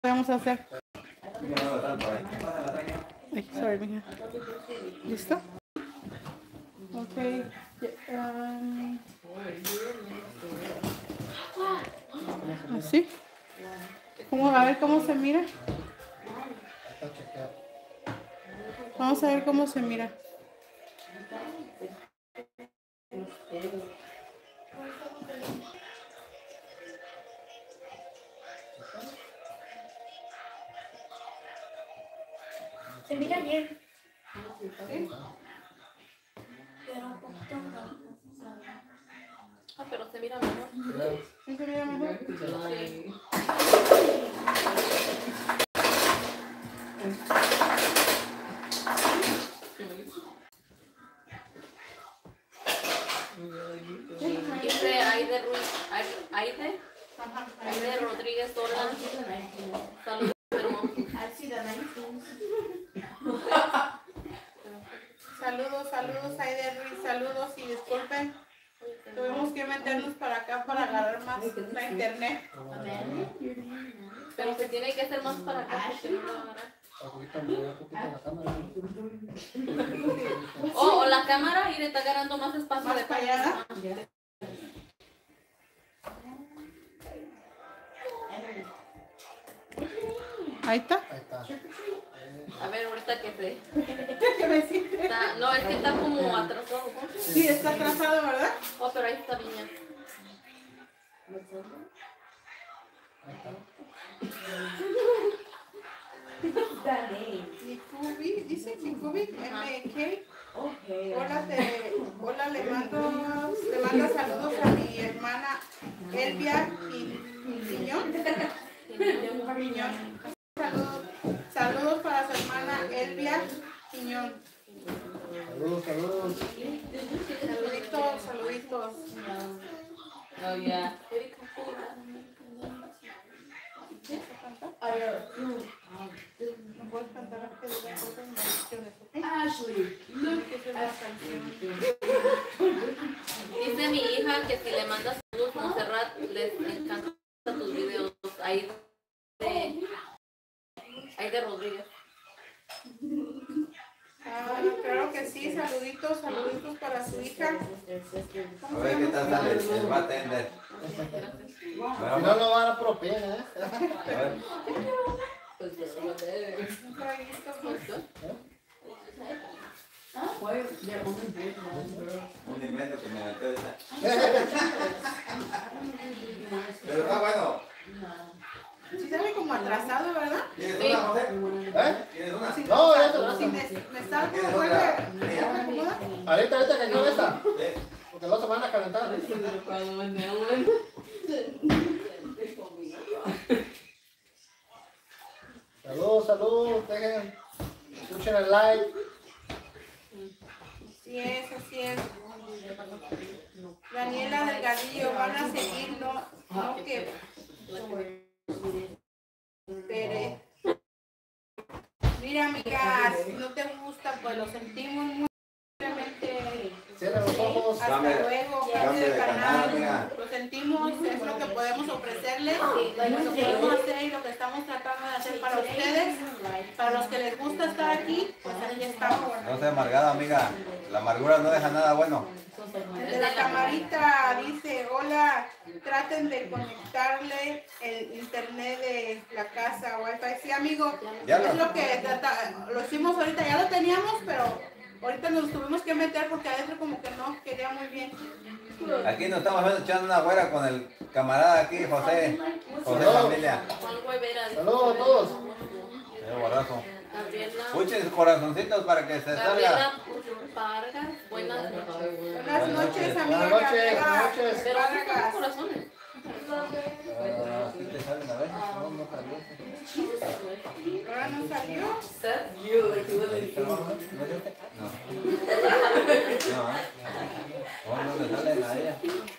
Vamos a hacer. Ay, sorry, mija. ¿Listo? Ok. Así. A ver cómo se mira. Vamos a ver cómo se mira. Se mira bien. ¿Sí? Pero un poquito no. Pero se mira mejor. ¿Sí se mira mejor? Sí. Dice Aide Rodríguez Torres. Saludos, hermano. Saludos, Aide Ruiz, saludos y disculpen. Tuvimos que meternos para acá para agarrar más la internet. Pero se tiene que hacer más para acá porque no lo va a agarrar. O la cámara y le está agarrando más espacio Más de para allá. Ahí está. A ver, ahorita que se... ¿Qué me siente? No, es que está como atrasado. Sí, está atrasado, ¿verdad? Oh, pero ahí está bien. Nicubi, dice Nicubi, MK. Hola, le mando saludos a mi hermana Elvia Piñón. Saludos para su hermana Elvia Piñón. Saludos. Saluditos. Oh, yeah. ¿No puedes cantar antes de las cosas en canciones, ok? Ashley, look Es una canción. Dice mi hija que si le mandas saludos a Montserrat, les encantan tus videos. Aide Rodríguez. Claro que sí, saluditos para su hija. A ver qué tal sale el bartender. Si no lo van a apropiar, ¿eh? A ver. Un traguito, pues. Un invento que me metió ahorita. Pero está bueno. Sí sale como atrasado, ¿verdad? ¿Tienes una, José? ¿Tienes una? Si No, ya si me salgo, vuelve. ¿Me acomoda? Ahorita que no está. Sí. Porque no se van a calentar. Saludos. Dejen, escuchen el like. Así es. Daniela Delgadillo, van a seguir, no que... Mira, amigas, si no te gusta, pues lo sentimos muy realmente. Cierren los ojos. Hasta luego, cambio de canal. amiga. Lo sentimos, es lo que podemos ofrecerles, lo que podemos hacer y lo que estamos tratando de hacer para ustedes. Para los que les gusta estar aquí, pues aquí estamos. No seas amargada, amiga. La amargura no deja nada bueno. Desde la camarita dice, hola, traten de conectarle el internet de la casa, wifi. Sí, amigo, es lo que lo hicimos ahorita, ya lo teníamos, pero ahorita nos tuvimos que meter porque adentro como que no quería muy bien. Aquí nos estamos echando una güera con el camarada aquí, José Familia. Saludos a todos. Qué borrazo. Gabriela. Puchen sus corazoncitos para que se salga. Gabriela Vargas. Buenas noches. Buenas noches, amiga Buenas noches, Gabriela. buenas noches. Pero sí son Vargas. corazones. ¿Sí te salen a ver? No salió. Ahora no salió. No. No le salen a ella.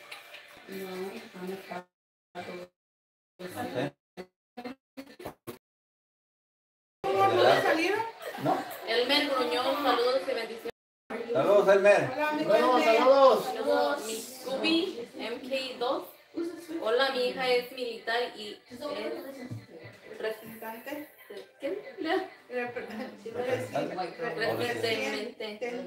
¿Cómo no le salieron? ¿No? Elmer Gruñón, saludos y bendiciones. Saludos, Elmer. Hola, amigo. Saludos. Saludos, mi Scooby MK2. Hola, mi hija es militar y es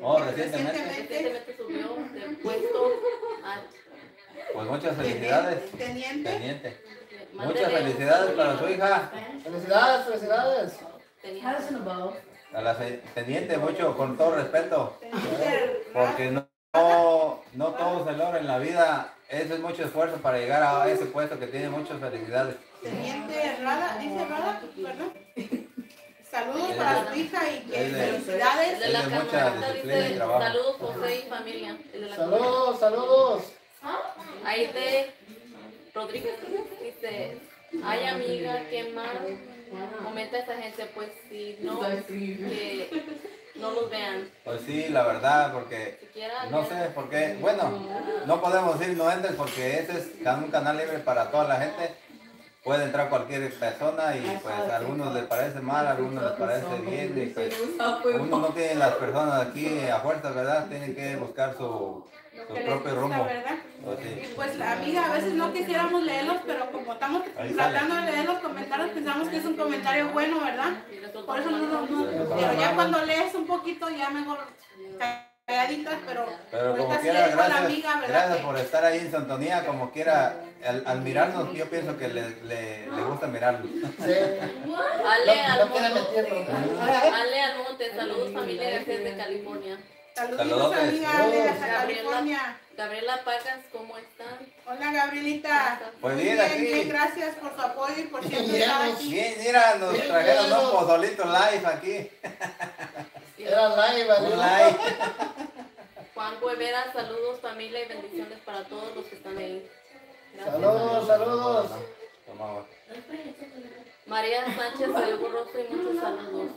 Oh, recientemente. Recientemente subió de puesto a Pues muchas felicidades. Teniente. Teniente. mándele Muchas felicidades para su hija. Felicidades, felicidades. Teniente. A la teniente, mucho, con todo respeto. Teniente. Porque no todo se logra en la vida. Eso es mucho esfuerzo para llegar a ese puesto que tiene. Muchas felicidades. Teniente Rada, dice Rada, ¿verdad? Saludos para su hija y que felicidades. El de la Es de mucha camarita disciplina y dice, trabajo. saludos José y familia. El de la Saludos, saludos. Ahí de Rodríguez dice, ay amiga, ¿qué más? Comenta a esa gente, pues si no, que no los vean. Pues sí, la verdad, porque Siquiera no sé por qué. Bueno, no podemos decir no entres porque ese es un canal libre para toda la gente. Puede entrar cualquier persona y pues a algunos les parece mal, a algunos les parece bien. Y pues uno no tiene las personas aquí a fuerza, ¿verdad? Tienen que buscar su Que les propio gusta, rumbo. ¿verdad? Pues Y sí. pues amiga, a veces no quisiéramos leerlos, pero como estamos Ahí tratando de leer los comentarios, pensamos que es un comentario bueno, ¿verdad? Por eso pero ya cuando lees un poquito ya mejor calladitas, pero Pero como ahorita sí quiera, le digo a la gracias, amiga, ¿verdad? gracias Que- por estar ahí en sintonía, como quiera, al mirarnos, yo pienso que le gusta mirarnos. Sí. Ale No quiere Almonte, mentirnos. Ale Almonte, saludos familia García de California. Saluditos Saludotes. amiga de hasta Gabriela. California. Gabriela Pagas, ¿cómo están? Hola Gabrielita. Pues Muy bien, aquí. bien, gracias por su apoyo y por siempre Bien, estar pues, aquí. Bien, mira, nos trajeron un pozolito live aquí. Era live, Un ¿no? live. Juan Cuevera, saludos familia y bendiciones para todos los que están ahí. Gracias. Saludos, saludos. Toma agua. María Sánchez, soy borroso y muchos saludos.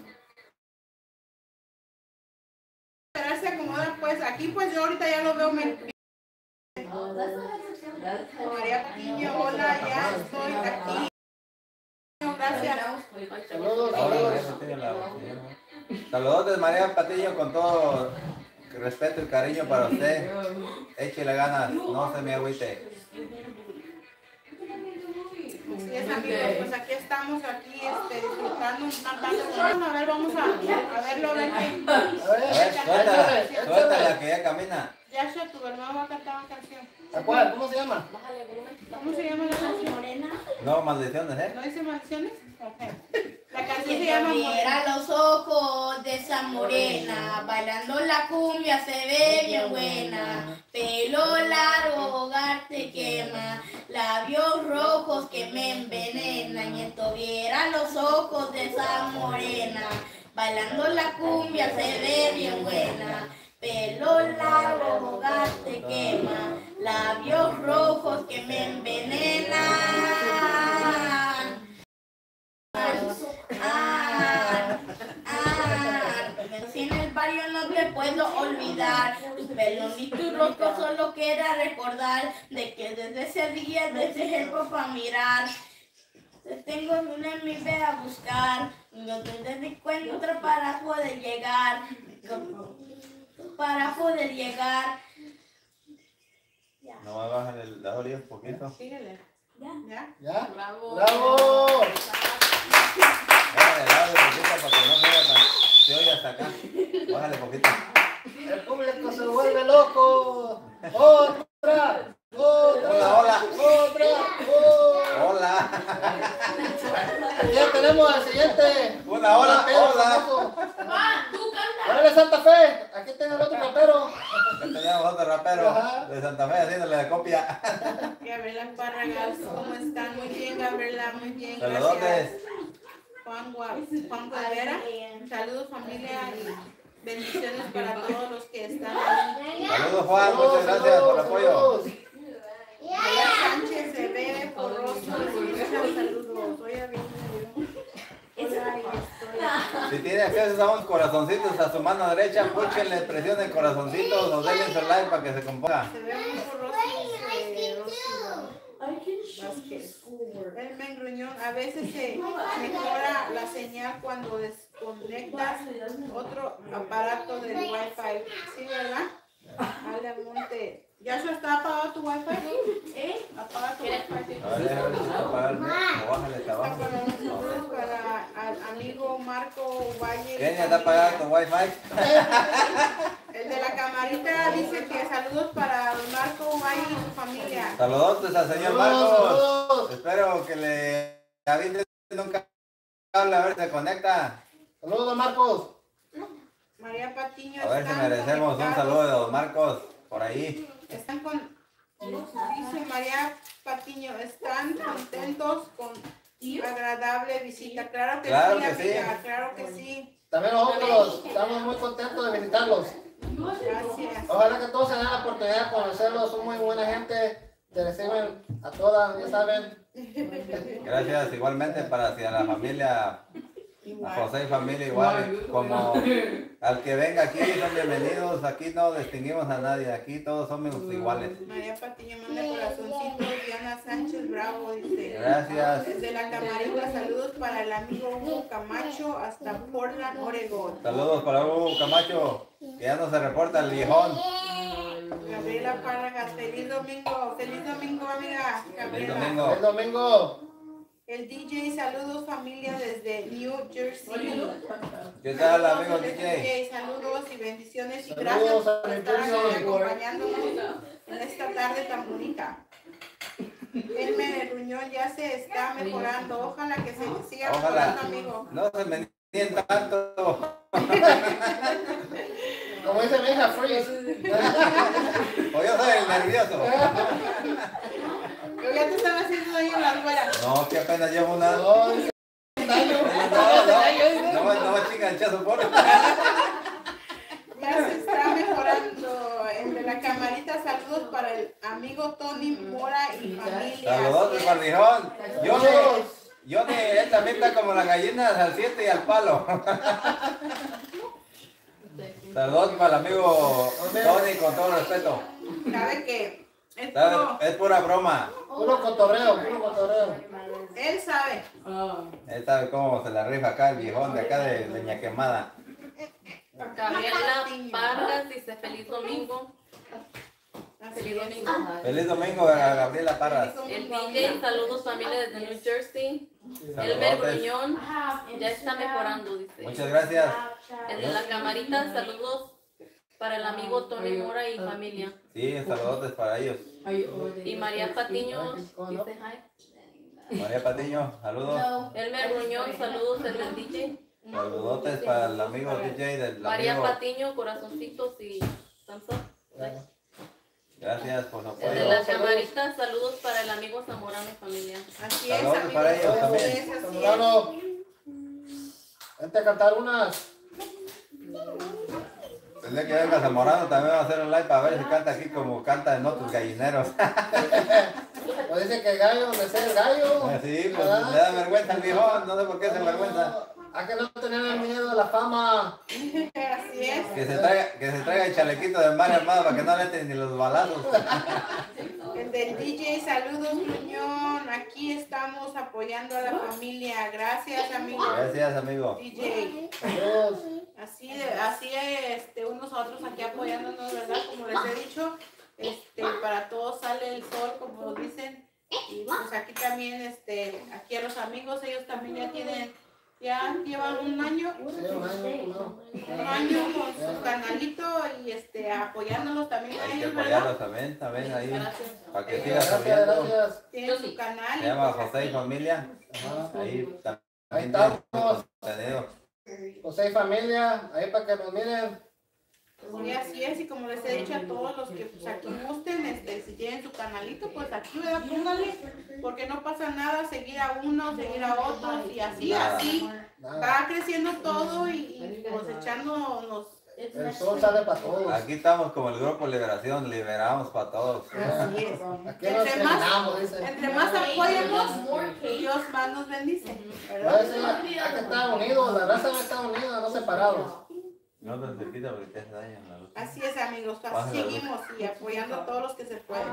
Esperar se acomoda pues aquí pues yo ahorita ya lo veo María Patiño, hola, ya estoy aquí. Gracias. Saludos, Ahora María saludos. Patillo, saludos de María Patillo con todo respeto y cariño para usted. Échele ganas, no se me agüite. Así es amigos, pues aquí estamos aquí disfrutando un tanto. A ver, vamos a verlo, a ver qué. A A ver, ver, suéltala que ya camina. Yasha, tu hermano va a cantar una canción. ¿A cuál? ¿Cómo se llama? Bájale volumen. ¿Cómo se llama la canción? Morena. No, maldiciones, ¿eh? ¿No dice maldiciones? Ok. La canción se Si llama tuviera los ojos de esa morena, bailando la cumbia se ve bien buena. Pelo largo, hogar te quema, labios rojos que me envenenan. Y tuviera los ojos de esa morena, bailando la cumbia se ve bien buena. Pelo largo, hogar te quema, labios rojos que me envenenan. Si en el barrio no te puedo olvidar, tu pelo ni tu rostro solo quiera recordar de que desde ese día, desde el para mirar. Te tengo una en mi ve a buscar, no te encuentro para poder llegar, para poder llegar. No va a bajar el dado un poquito. Síguele. ¿Ya? ¿Ya? Bravo. ¡Bravo! Bájale el audio poquito para que no se oiga hasta acá. Bájale poquito. El público se vuelve loco. ¡Otra! ¡Otra! Hola. ¡Otra! Hola. Ya tenemos al siguiente. Una hora, rapero hola. famoso. Tú canta. ¡Órale, Santa Fe! Aquí tengo el otro rapero. Ya tenemos otro rapero Ajá. de Santa Fe haciéndole la copia. Gabriela Parragas, ¿cómo están? Muy bien, Gabriela, muy bien. Saludotes. Gracias. Juan Guevara, saludos familia y bendiciones para todos los que están ahí. Saludos Juan, muchas gracias por el apoyo. Saludos. María Sánchez se ve porroso. Saludos. Oye, bien. Hola, y Si tiene acceso a unos corazoncitos a su mano derecha, púchenle, presionen corazoncitos o denle su like para que se componga. se ve muy porroso. Vázquez. El Gruñón, a veces se mejora la señal cuando desconectas otro aparato del Wi-Fi. ¿Sí, verdad? Ale Monte. ¿Ya se está apagado tu Wi-Fi? Apaga tu Wi-Fi. A ver, déjame ver si está apagado o bájale hasta abajo. Para nosotros, para al amigo Marco Valle. ¿Quién ya está apagado tu wifi? El Camarita dice que saludos para don Marco Valle y su familia. Saludos al señor Marcos. Espero que le avisen un cable a ver si se conecta. Saludos, don Marcos. María Patiño. A ver si están merecemos un conectados. saludo de don Marcos por ahí. Están con, dice María Patiño, están contentos con agradable visita. Claro que Claro sí, que sí. amiga, claro que sí. También nosotros estamos muy contentos de visitarlos. Gracias. Ojalá que todos se den la oportunidad de conocerlos. Son muy buena gente. Te reciben a todas, ya saben. Gracias igualmente para hacia la familia, a José y familia igual, como al que venga aquí son bienvenidos, aquí no distinguimos a nadie, aquí todos somos iguales. María Patiño manda corazoncitos. Diana Sánchez Bravo dice. Gracias. Desde la camarita, saludos para el amigo Hugo Camacho hasta Portland, Oregón. Saludos para Hugo Camacho, que ya no se reporta el viejón. Gabriela Párragas, feliz domingo, amiga. Feliz Gabriela. domingo. El domingo. El DJ, saludos familia desde New Jersey. ¿Qué tal, amigo El DJ? saludos y bendiciones y Saludos gracias a por mi estar aquí primo. acompañándonos en esta tarde tan bonita. Elmer Ruñón ya se está mejorando, ojalá que se siga Ojalá mejorando, amigo. no se me entienda tanto. Como dice mi hija, freeze. O yo soy el nervioso. Yo ya te estaba haciendo daño en las güeras. No, que apenas llevo una. No, dice, daño. No, chica, el chazo por. Ya se está mejorando. El de la camarita, saludos para el amigo Tony Mora y familia. Saludos de Barbijón. Johnny, él también está como las gallinas al 7 y al palo. Saludos para el amigo Tony, con todo respeto. Sabe que es puro, ¿Sabe? Es pura broma. Puro cotorreo, puro cotorreo. él sabe. Él sabe cómo se la rifa acá el viejón de acá de Leña Quemada. Gabriela Vargas dice feliz domingo. Feliz domingo. Feliz domingo a Gabriela Parras. El DJ, saludos familia desde New Jersey. Elmer Saludos. Gruñón ya está mejorando, dice. Muchas gracias. El de la camarita, saludos para el amigo Tony Mora y familia. Sí, saludos para ellos. Y María Patiño dice hi. María Patiño, saludos. Elmer Gruñón, saludos el del DJ. Saludos para el amigo DJ del María amigo. Patiño, corazoncitos y thumbs up. Gracias por su El de apoyo. la camarita, saludos para el amigo Zamorano y familia. Así es, Saludos amigos. para ellos Así también. es, así es. Zamorano, vente a cantar unas. El día que venga Zamorano también va a hacer un live para ver si canta aquí como canta en otros gallineros. Pues dice que el gallo, de ser el gallo. Sí, pues le da vergüenza al viejón, no sé por qué se vergüenza. Hay que no tener miedo a la fama. Así es. Que se traiga el chalequito de Mario Armado para que no le entren ni los balazos. El del DJ, saludos, Gruñón. Aquí estamos apoyando a la familia. Gracias, amigo. Gracias, amigo. DJ. Adiós. Así unos a otros aquí apoyándonos, ¿verdad? Como les he dicho, para todos sale el sol, como dicen. Y pues aquí también, aquí a los amigos, ellos también ya llevan un año. Sí, un año, no. Un año con su canalito y apoyándolos también a Hay que ellos, ¿verdad? apoyarlos también ahí, Gracias. para que siga Gracias, subiendo. gracias. Tienen su canal. Se llama José y Familia. Ahí también Ahí tiene estamos. contenido. José y familia, ahí para que nos miren. Sí, así es, y como les he dicho a todos los que pues, aquí gusten, si tienen su canalito, pues aquí, ¿verdad? Póngale, porque no pasa nada, seguir a uno, seguir a otros, y así, Nada. así, Nada. va creciendo todo y cosechándonos. El sol sale para todos. Aquí estamos como el grupo Liberación, liberamos para todos. Así es. Aquí nos Entre más, terminamos, dicen. entre más apoyemos, Dios más nos bendice, Puede ¿verdad? ser, hay que estar unidos, la raza debe estar unida, no separados. No te cerquita porque te hace daño la luz. Así es, amigos, así Bájale la luz. seguimos y apoyando a todos los que se pueden.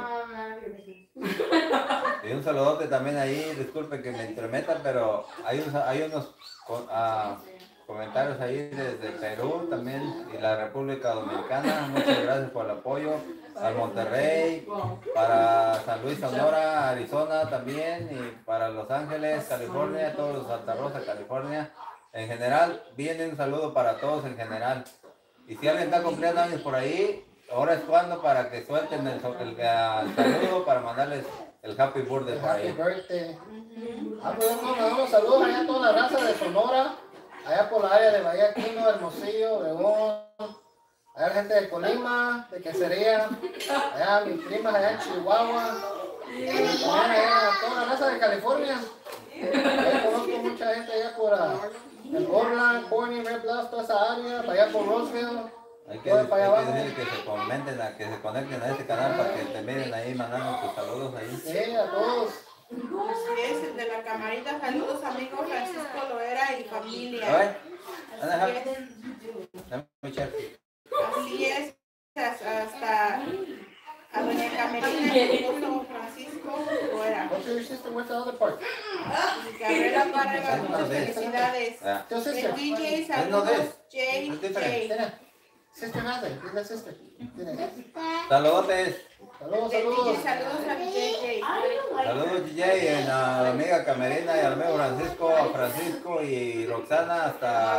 Y un saludote también ahí, disculpe que me entremeta, pero hay unos comentarios ahí desde Perú también y la República Dominicana. Muchas gracias por el apoyo. Al Monterrey, para San Luis, Sonora, Arizona también, y para Los Ángeles, California, todos los Santa Rosa, California. En general, viene un saludo para todos en general. Y si alguien está cumpliendo años por ahí, ahora es cuando para que suelten el saludo para mandarles el happy birthday por Happy ahí. birthday. Pues nos damos saludos allá a toda la raza de Sonora, allá por la área de Bahía Quino, Hermosillo, Obregón, allá la gente de Colima, de Quesería, allá mis primas allá en Chihuahua, y también allá toda la raza de California. Yo conozco mucha gente allá por el Portland, Corny, Red Bluff, toda esa área, para allá por Roseville. Hay que para allá abajo. decirle que se comenten, que se conecten a este canal para que te miren ahí mandando tus saludos ahí. Sí, a todos. Así es, el de la camarita. Saludos, amigos Francisco Loera y A familia. ver, anda, Así es. dame mi chef. Así es, hasta a doña Camerina y su esposo Francisco Loera. What's your sister? What's the other part? Gabriela Vargas, muchas felicidades. Ah, Your El sister. DJ, no des. saludos, JJ. Tiene. Sister Nathan, es la sister. Tiene. saludotes. Saludos, El DJ, saludos. saludos a JJ. Saludos DJ, a la amiga Camerina y al amigo Francisco, a Francisco y Roxana hasta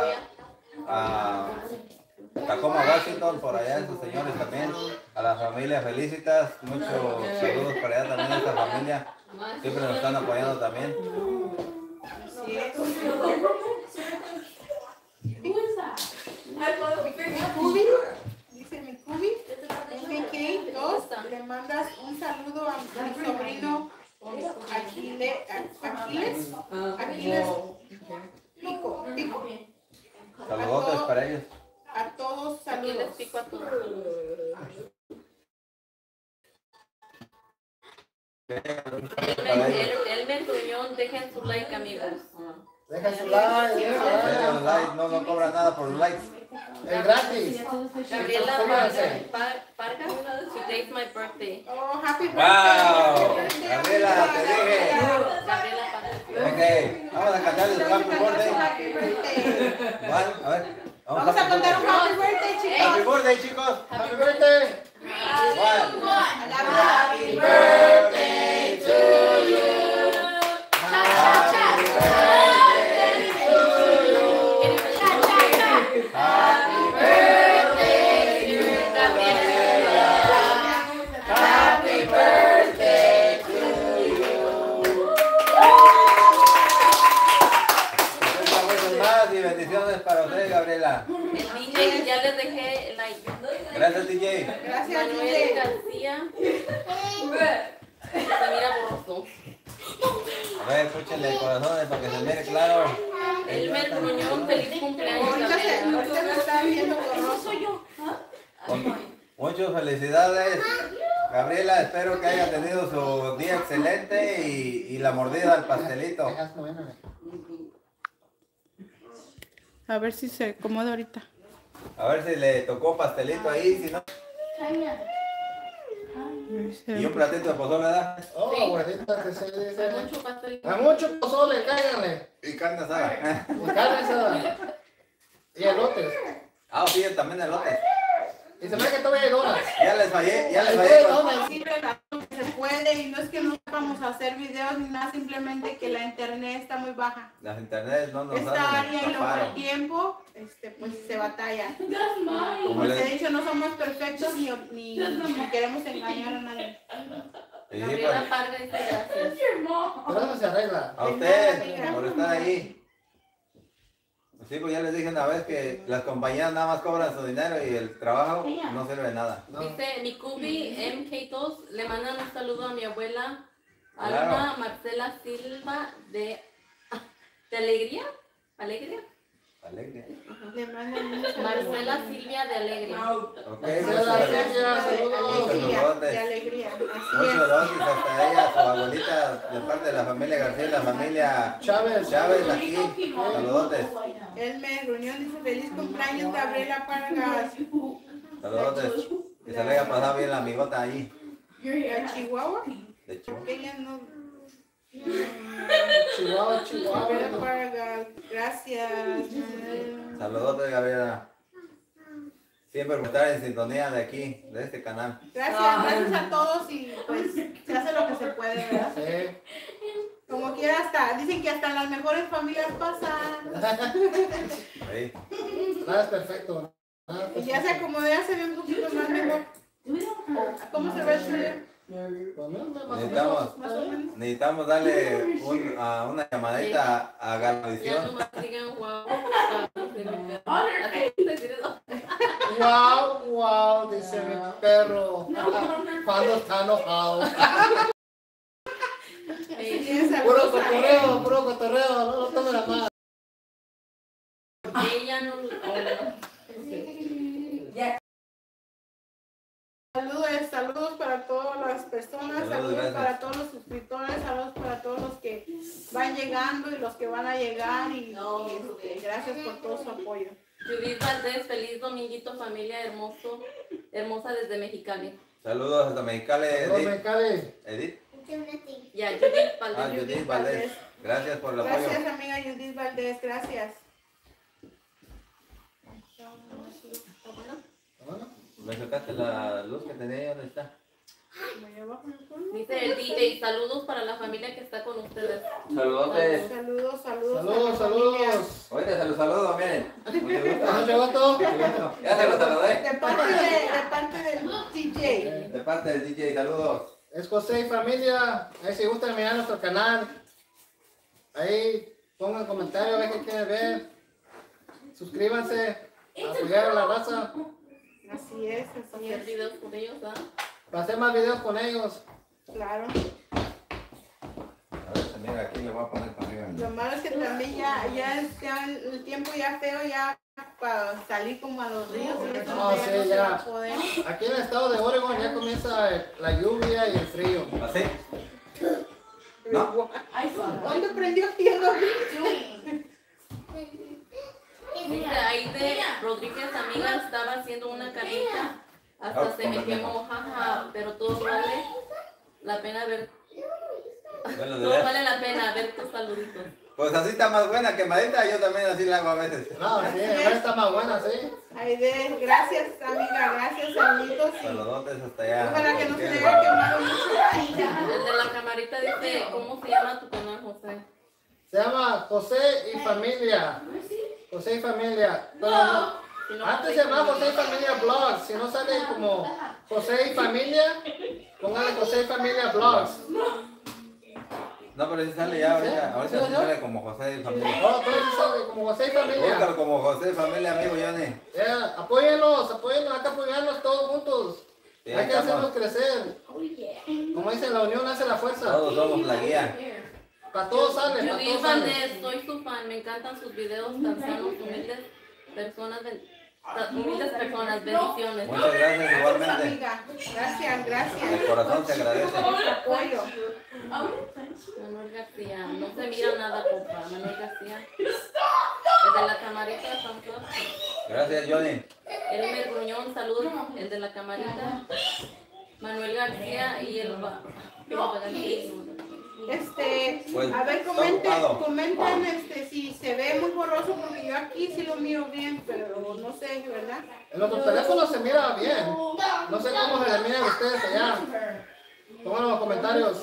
Tacoma, Washington, por allá esos señores también. A la familia Felicitas, muchos saludos para allá también a esta familia. Siempre nos están apoyando también. Así es. Cubi, dice mi Cubi, MK2, le mandas un saludo a mi sobrino Aquiles Pico. Saludotes para ellos. A todos, Aquí les saludos. pico a todos. Elmer Gruñón, dejen su like, amigos. Dejen su like, dejen su Denle like. like, no cobran nada por los likes. Es gratis. Gabriela Suscríbanse. Vargas, today's my birthday. Oh, happy birthday. Wow, Happy birthday, Gabriela, te dije. Gabriela Vargas. Ok, vamos a cantar el happy birthday. Happy birthday. Juan, a ver. Vamos a contar un happy birthday, Happy chicos. birthday, chicos. Happy birthday. Juan. Happy birthday to you. Happy birthday to you. Muchas más y bendiciones para usted, Gabriela. El DJ, ya les dejé el like. Gracias, DJ. Gracias, Manuel DJ. García. Se mira borroso. A ver, escúchenle corazones para que se mire claro. Elmer Gruñón, feliz cumpleaños, Ahorita se Gabriela. está viendo borroso. Muchas felicidades, Gabriela. Espero que haya tenido su día excelente y la mordida al pastelito. Dejas no ven. A ver si se acomoda ahorita. A ver si le tocó pastelito ahí, si no. Y un platito de pozole, ¿verdad? Oh, Sí. abuelita, que se dice. Mucho pastel. A mucho pozole, cáiganle. Y carne asada. Y carne asada. Y elotes. Ah, sí, también elotes. Y se me que todavía hay donas. Ya les fallé, ya les Hay fallé. donas. Se puede y no es que no vamos a hacer videos ni nada, simplemente que la internet está muy baja. Las internet no nos Esta hacen área y luego el paro. tiempo, pues se batalla. Como Como les he les dicho, no somos perfectos ni queremos engañar a nadie. y sí, Gabriela pues, Vargas dice gracias. Pero eso se arregla. a usted por estar ahí. Sí, pues ya les dije una vez que las compañías nada más cobran su dinero y el trabajo no sirve de nada. No. Dice Mikubi MK2, le mandan un saludo a mi abuela Claro. Alma Marcela Silva de Alegría. ¿Alegría? Alegre. Le mandan un saludo. Marcela Silvia de Alegría. Ok, De alegría. Así muchos es. gracias hasta ella, su abuelita, de parte de la familia García, la familia Chávez. Chávez aquí. Saludotes. Elmer Gruñón dice feliz cumpleaños, Gabriela Vargas. Saludotes. Que se le haya pasado bien la amigota ahí. ¿A Chihuahua? De hecho. Porque ella no. Chihuahua, Chihuahua. Gabriela Vargas, gracias. Saludotes, Gabriela. Siempre por estar en sintonía de aquí, de este canal. Gracias a todos y pues se hace lo que se puede, ¿verdad? Sí. Como quiera hasta, dicen que hasta en las mejores familias pasan. Ahí. Nada es perfecto. Y ya se acomodó, ya se ve un poquito más mejor. ¿Cómo se ve el suyo? Necesitamos darle una llamadita a Ya Galavisión. nomás digan wow. Wow, wow, dice mi perro. Cuando está enojado. Puro cotorreo, no lo tomen a mal. Ella no. Saludos para todas las personas, saludos para todos los suscriptores, saludos para todos los que van llegando y los que van a llegar y gracias por todo su apoyo. Judith Valdés, feliz dominguito familia hermosa desde Mexicali. Saludos hasta Mexicali, Edith. Ya, Judith Valdés. Judith Valdés. Gracias por el apoyo. Gracias amiga Judith Valdés, gracias. ¿Me sacaste la luz que tenía? ¿Dónde está? Dice el DJ, saludos para la familia que está con ustedes. Saludotes. Saludos. Saludos. Ahorita se los saludo, miren. ¿Llegó todo? Ya se los saludé. De parte del DJ. De parte del DJ, saludos. Es José y familia. Ahí si gustan mirar nuestro canal. Ahí pongan comentarios a ver qué quieren ver. Suscríbanse. Apoyar a la raza. Así es. Hacer videos con ellos, ¿ah? Para hacer más videos con ellos. Claro. A ver, mira, aquí le voy a poner para arriba. Lo malo es que también ya el tiempo ya feo ya para salir como a los ríos. Y eso No, ya sí, no se ya. va a poder. Aquí en el estado de Oregon ya comienza la lluvia y el frío. ¿Así? ¿No? ¿Dónde prendió tierra? Dice Aide Rodríguez, amiga, estaba haciendo una carnita. Hasta se me quemó, jaja, pero todo vale la pena ver. Todo vale la pena ver tus saluditos. Pues así está más buena, quemadita, yo también así la hago a veces. No, sí, ahora está más buena, sí. Aide, gracias amiga, gracias amigos. Saludotes hasta allá. Ojalá que no se le haya quemado mucho. El de la camarita dice, ¿cómo se llama tu canal, José? Se llama José y Familia. José y Familia. Pero antes se llamaba José y Familia Blogs. Si no sale como José y Familia, póngale José y Familia Blogs. No, pero si sale ya ahorita. Ahorita sí sale como José y familia. Oh, entonces sale como José y Familia. Búscalo como José y familia, amigo Johnny. Apóyenlos, hay que apoyarnos todos juntos. Sí, Hay que hacernos crecer. Como dicen, la unión hace la fuerza. Todos somos la guía. Para todos sale, para Judith todos sale. Valdés, soy su fan, me encantan sus videos tan sanos, humildes personas, bendiciones. Muchas gracias igualmente. Amiga, gracias. De corazón te agradece. Apoyo. Manuel García, no se mira nada, compa. Manuel García. Desde la camarita de San Claus. Gracias, Johnny. Elmer Gruñón, saludos. El de la camarita. Manuel García y el Pues, a ver, está ocupado. comenten si se ve muy borroso, porque yo aquí sí lo miro bien, pero no sé, ¿verdad? En otros teléfonos se mira bien. No sé cómo se le miran ustedes allá. Pónganlo en los comentarios.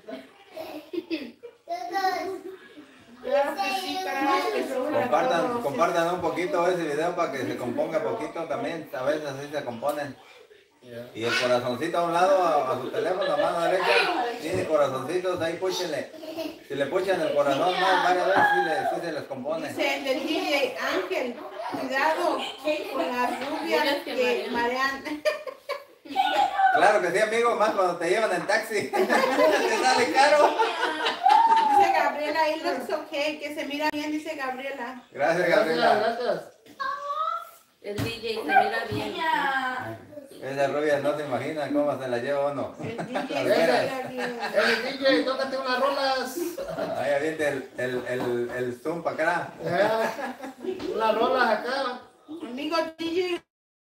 Claro que sí, caray, que sobre todo. Compartan un poquito ese video para que se componga poquito también. A veces así se componen. Y el corazoncito a un lado, a su teléfono, a mano derecha, tiene corazoncitos, ahí púchenle. Si le puchan el corazón más varias veces, sí se les compone. Dice el del DJ Ángel, cuidado con las rubias que marean. Claro que sí, amigo, más cuando te llevan en taxi. Te sale caro. Dice Gabriela, it looks okay, que se mira bien, dice Gabriela. Gracias, Gabriela. Gracias. El DJ se mira bien. Esa rubia no se imagina cómo se la lleva uno. El DJ se mira bien. El DJ, tócate unas rolas. Ahí aviente el zoom para acá. Unas rolas acá. Amigo DJ,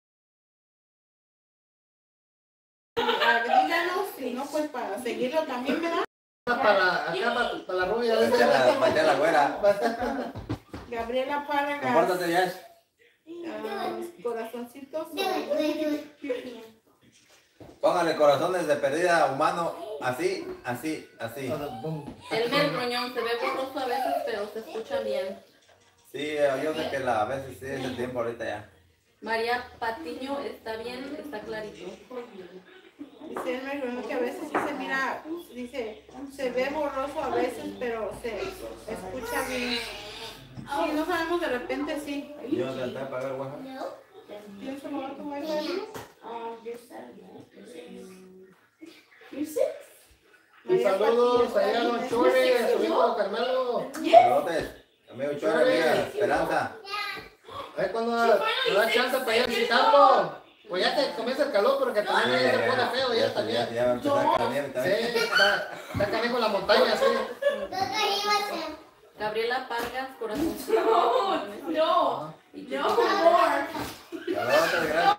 díganos, si no, pues para seguirlo también, ¿verdad? Para la rubia. Para la güera. Gabriela Parra, Compórtate, Yash. corazoncitos. Póngale corazones de perdida humano. Así, así, así. Elmer Gruñón, se ve borroso a veces, pero se escucha bien. Sí, yo sé que a veces sí es el tiempo ahorita ya. María Patiño, está bien, está clarito. Dice el hermano que a veces sí se mira, dice, se ve borroso a veces, pero se escucha bien. Sí, no sabemos, de repente sí. Yo intenté pagar WhatsApp. ¿Tienes un momento muy bueno? Y saludos allá a Don Chore, a su hijo Carmelo. Saludos, amigo Chore, amiga Esperanza. A ver cuando da chance para ir a visitarlo. Pues ya que comienza el calor, porque también ya se pone feo ya también. Ya va a empezar la nieve Sí, también. está canijo la montaña, sí. Gabriela Pargas, corazoncito. No, No. no more. Saludos, gracias.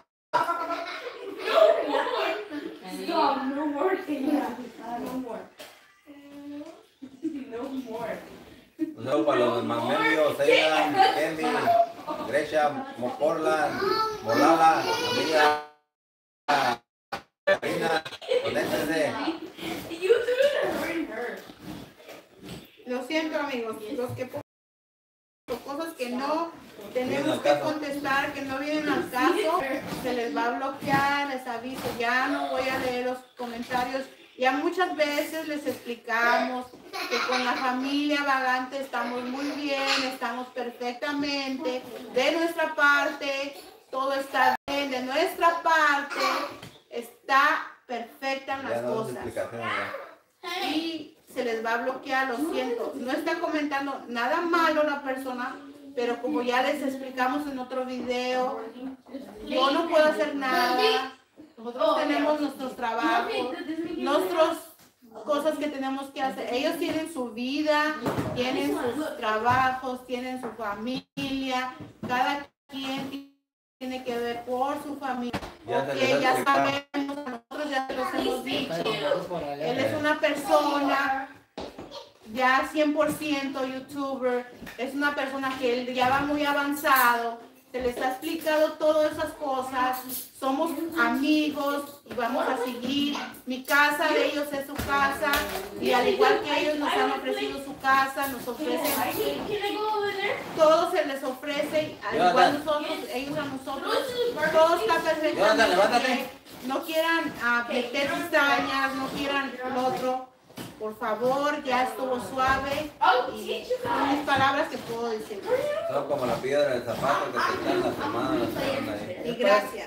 Stop, no more. No more. No more. Un saludo para los Magnemio, Ceylan, Kendi, Grecia, Moporlan, Molala, amiga, Karina, conéctense. Lo siento, amigos, los que cosas que no tenemos que contestar, que no vienen al caso, se les va a bloquear, les aviso, ya no voy a leer los comentarios. Ya muchas veces les explicamos que con la familia Vagante estamos muy bien, estamos perfectamente, de nuestra parte todo está bien, de nuestra parte está perfecta en las cosas. Y se les va a bloquear, lo siento. No está comentando nada malo la persona, pero como ya les explicamos en otro video, yo no puedo hacer nada. Nosotros tenemos nuestros trabajos, nuestras cosas que tenemos que hacer. Ellos tienen su vida, tienen sus trabajos, tienen su familia. Cada quien tiene que ver por su familia. Porque ya sabemos, nosotros ya se los hemos dicho. Él es una persona ya 100% youtuber, es una persona que él ya va muy avanzado, se les ha explicado todas esas cosas, somos amigos y vamos a seguir, mi casa de ellos es su casa y al igual que ellos nos han ofrecido su casa, nos ofrecen, todo se les ofrece, al igual nosotros, ellos a nosotros, todo está perfecto, no quieran meter cizañas, no quieran lo otro. Por favor, ya estuvo suave y son mis palabras que puedo decir. Son como la piedra del zapato que te están lastimando ahí. Y gracias.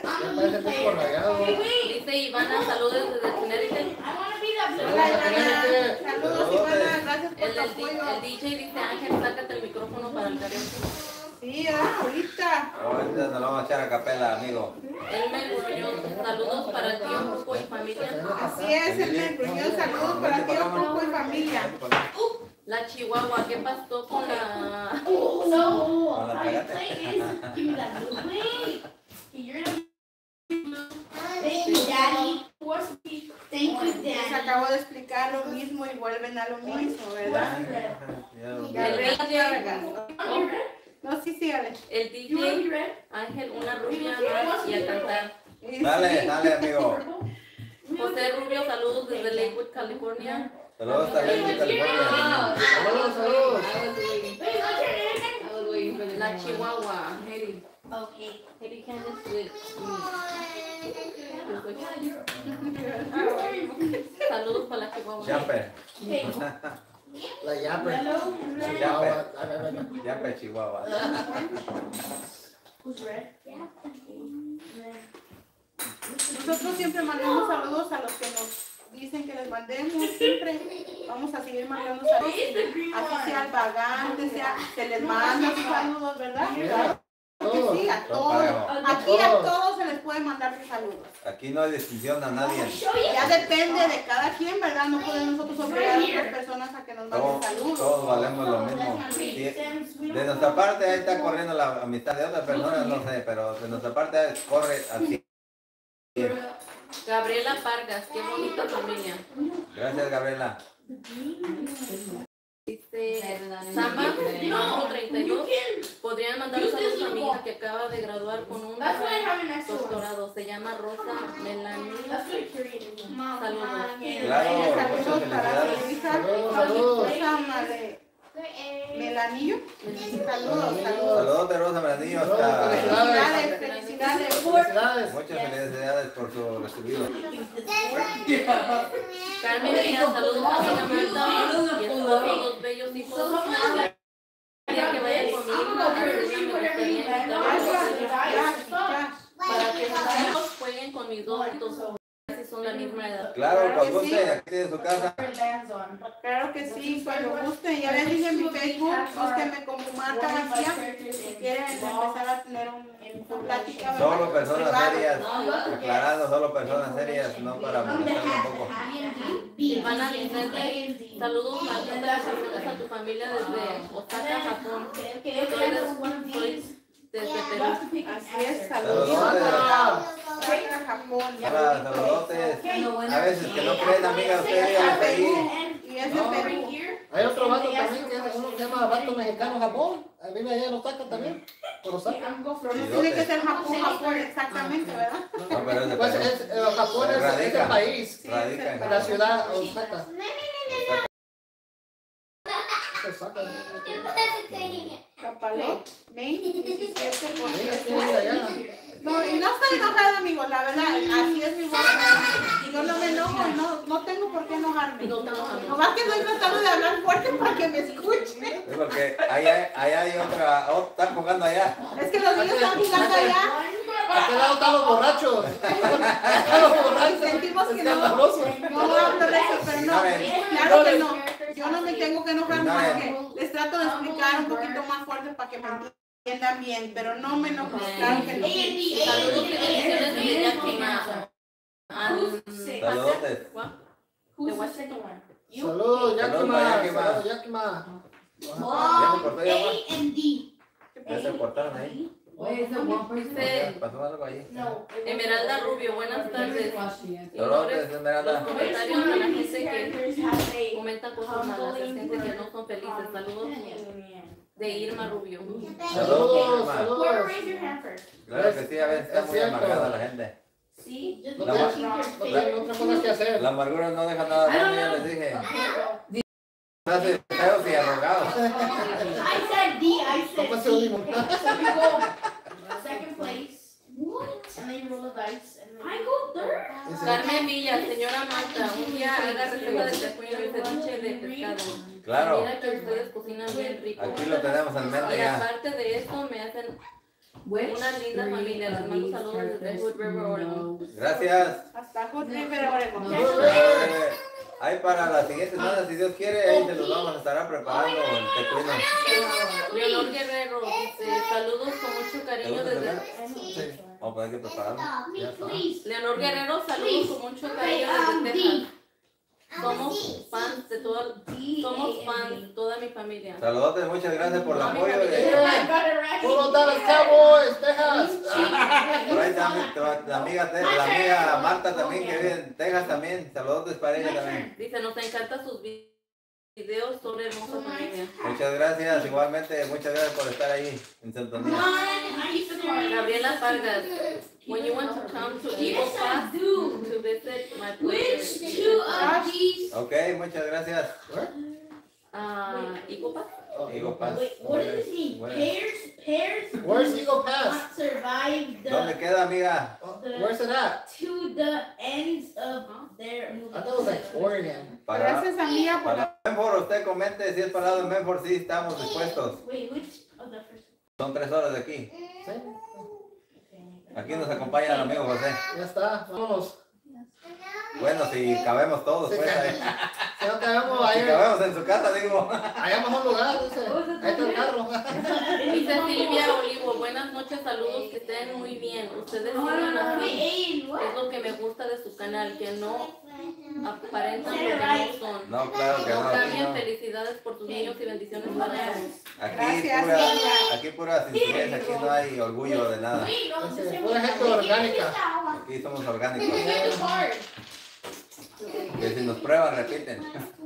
Dice Ivana, saludos desde Connecticut. Hola Ivana, saludos Ivana, gracias por tu El apoyo. DJ dice, Ángel, sácate el micrófono para el karaoke. Sí, ahorita. Ahorita nos lo vamos a echar a capela, amigo. Elmer Gruñón, saludos para tío Cuco y familia. Así es, el Gruñón, saludos para ti, Cuco y familia. La Chihuahua, ¿qué pasó con la...? Con la pegate. Thank you, Daddy. Thank you, Les Daddy. acabo de explicar lo mismo y vuelven a lo mismo, ¿verdad? Gabriela Vargas. No, sí, sígale. El DJ Ángel, una rubia más y a cantar. Dale, dale, amigo. José Rubio, saludos desde Lakewood, California. Saludos también de California. Saludos, saludos. La Chihuahua, Hedy. Okay. Hedy Candice saludos para la Chihuahua. Jumper. La Yapper. Jumper, Chihuahua. Who's red? Nosotros siempre mandamos saludos a los que nos dicen que les mandemos, siempre vamos a seguir mandando saludos, así sea al Vagante, se les manda sus saludos, ¿verdad? Claro que sí, a todos, aquí a todos se les puede mandar sus saludos. Aquí no hay distinción a nadie. Ya depende de cada quien, ¿verdad? No podemos nosotros obligar a otras personas a que nos manden saludos. Todos valemos lo mismo. De nuestra parte ahí está corriendo la amistad de otras personas, no sé, pero de nuestra parte corre así. Gabriela Vargas, qué bonita familia. Gracias, Gabriela. Dice Sama, número 32. Podrían mandar saludos a mi hija que acaba de graduar con un doctorado. Se llama Rosa Melanie. Saludos. Claro, muchas Saludos para felicidades. mi hija, Saludos. Rosa Melanie. del anillo. Saludos. Saludos de Rosa Melanillo hasta... Felicidades. Muchas felicidades por su recibido. Carmen Díaz, saludos a mi Marta y a todos los bellos hijos. Que vayan conmigo, para que los hijos jueguen con mis dos si son la misma edad. Claro, cuando guste, aquí en su casa. Claro que sí, cuando gusten. Ya les dije en mi Facebook, búsquenme como Marta García, si quieren empezar a tener una plática. Solo personas serias, aclarando, solo personas serias, no para molestar tampoco. Silvana Vicente, saludos a tu familia desde Osaka, Japón. Soy desde Perú. Así es, Saludos. a Japón. Hola, saludotes. A veces que no creen, amigas, ustedes ahí. Y es de Perú. Hay otro vato también, que es uno que se llama Vato Mexicano Japón. Vive allá en Osaka también. Por Osaka. Tiene que ser Japón, exactamente, ¿verdad? No, pero es de Pues Perú. Japón es el país, Radica en la ciudad Osaka. Osaka. Capalé, Maine, 17%. Allá. No, y no estoy enojada, amigos, la verdad, así es mi voz. Y yo no me enojo, no tengo por qué enojarme. Nomás que estoy tratando de hablar fuerte para que me escuchen. Es porque allá hay otra, están jugando allá. Es que los niños están jugando allá. ¿A qué lado están los borrachos? Y sentimos que no hablo de eso, pero no, claro que no. Yo no me tengo que enojar más que les trato de explicar un poquito más fuerte para que me entiendan bien, pero no me enojo, claro que no. Saludos y bendiciones de Yakima. Saludotes. Saludos, Yakima. Yakima. ¿Ya se cortó ya, ma? ¿Ya se cortaron ahí? ¿Pasó algo ahí? Esmeralda Rubio, buenas tardes. Saludotes, Esmeralda. Comentarios a la gente que comenta cosas malas, a gente que no son felices. Saludos de Irma Rubio. Saludos, saludos. Claro que sí, a veces está muy amargada la gente. Sí, No tienen otra cosa que hacer. La amargura no deja nada bueno, ya les dije. Se hace feos y arrogados. I said D, I said ¿Cómo se lo D. digo? So you go second place. What? And then you roll the dice. And then I go third. Carmen Villa, señora Marta, un día haga receta de tejuino y ceviche de pescado. Claro. Mira que ustedes cocinan bien rico. Aquí lo tenemos en mente Y ya. aparte de esto, me hacen una linda familia. Les mando saludos desde Hood River, Oregon. Gracias. Hasta Hood River, Oregon. Ahí para la siguiente semana, si Dios quiere, ahí se los vamos a estar preparando el tecuino. Leonor Guerrero dice, saludos con mucho cariño desde... Sí. Vamos a poner que prepararlo. Ya está. Leonor Guerrero, saludos con mucho cariño desde Texas. Somos fans de toda mi familia. Saludos, muchas gracias por el apoyo. ¡Puro Dallas Cowboys, Texas! Por ahí también, la amiga Marta también que vive en Texas también. Saludos para ella también. Dice, nos encantan sus videos, son hermosa familia. Muchas gracias, igualmente, muchas gracias por estar ahí en sintonía. Gabriela Vargas, when you want to come to Eagle Pass to visit my place. Which two of these? Ok, muchas gracias. Eagle Pass? Eagle Pass. Wait, what does this mean? Pairs Where's Eagle Pass? not survive ¿Dónde queda, amiga? Where's it at? to the ends of their I thought it was like Oregon. Gracias, amiga, por Para Menfor, usted comente si es parado en Menfor, sí estamos dispuestos. Wait, which of the first? Son 3 horas de aquí. ¿Sí? Aquí nos acompaña el amigo José. Ya está, vámonos. Bueno, si cabemos todos, pues. Si no cabemos Si ahí, cabemos en su casa, digo. allá mejor lugar, dice. Ahí está el carro. Dice Silvia Olivo, buenas noches, saludos, que estén muy bien. Ustedes sigan así. Es lo que me gusta de su canal, que no aparentan lo que no son. No, claro que No no. cambien, Aquí, felicidades por tus niños y bendiciones para todos. Gracias, aquí pura sencillez, aquí no hay orgullo de nada. Pura gente orgánica. Aquí somos orgánicos. Que si nos prueban, repiten.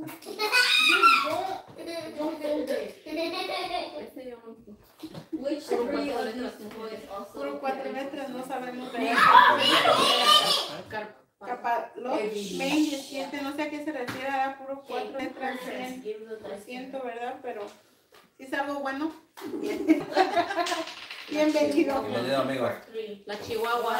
Ese yo no- Which three of these boys also? Puro 4 metros, no sabemos de eso. Capalot, Maine 17, no sé a qué se refiere, era puro 4 letras, 100%, ¿verdad? Pero ¿Es algo bueno? Bienvenido. Bienvenido, amigos. La chihuahua.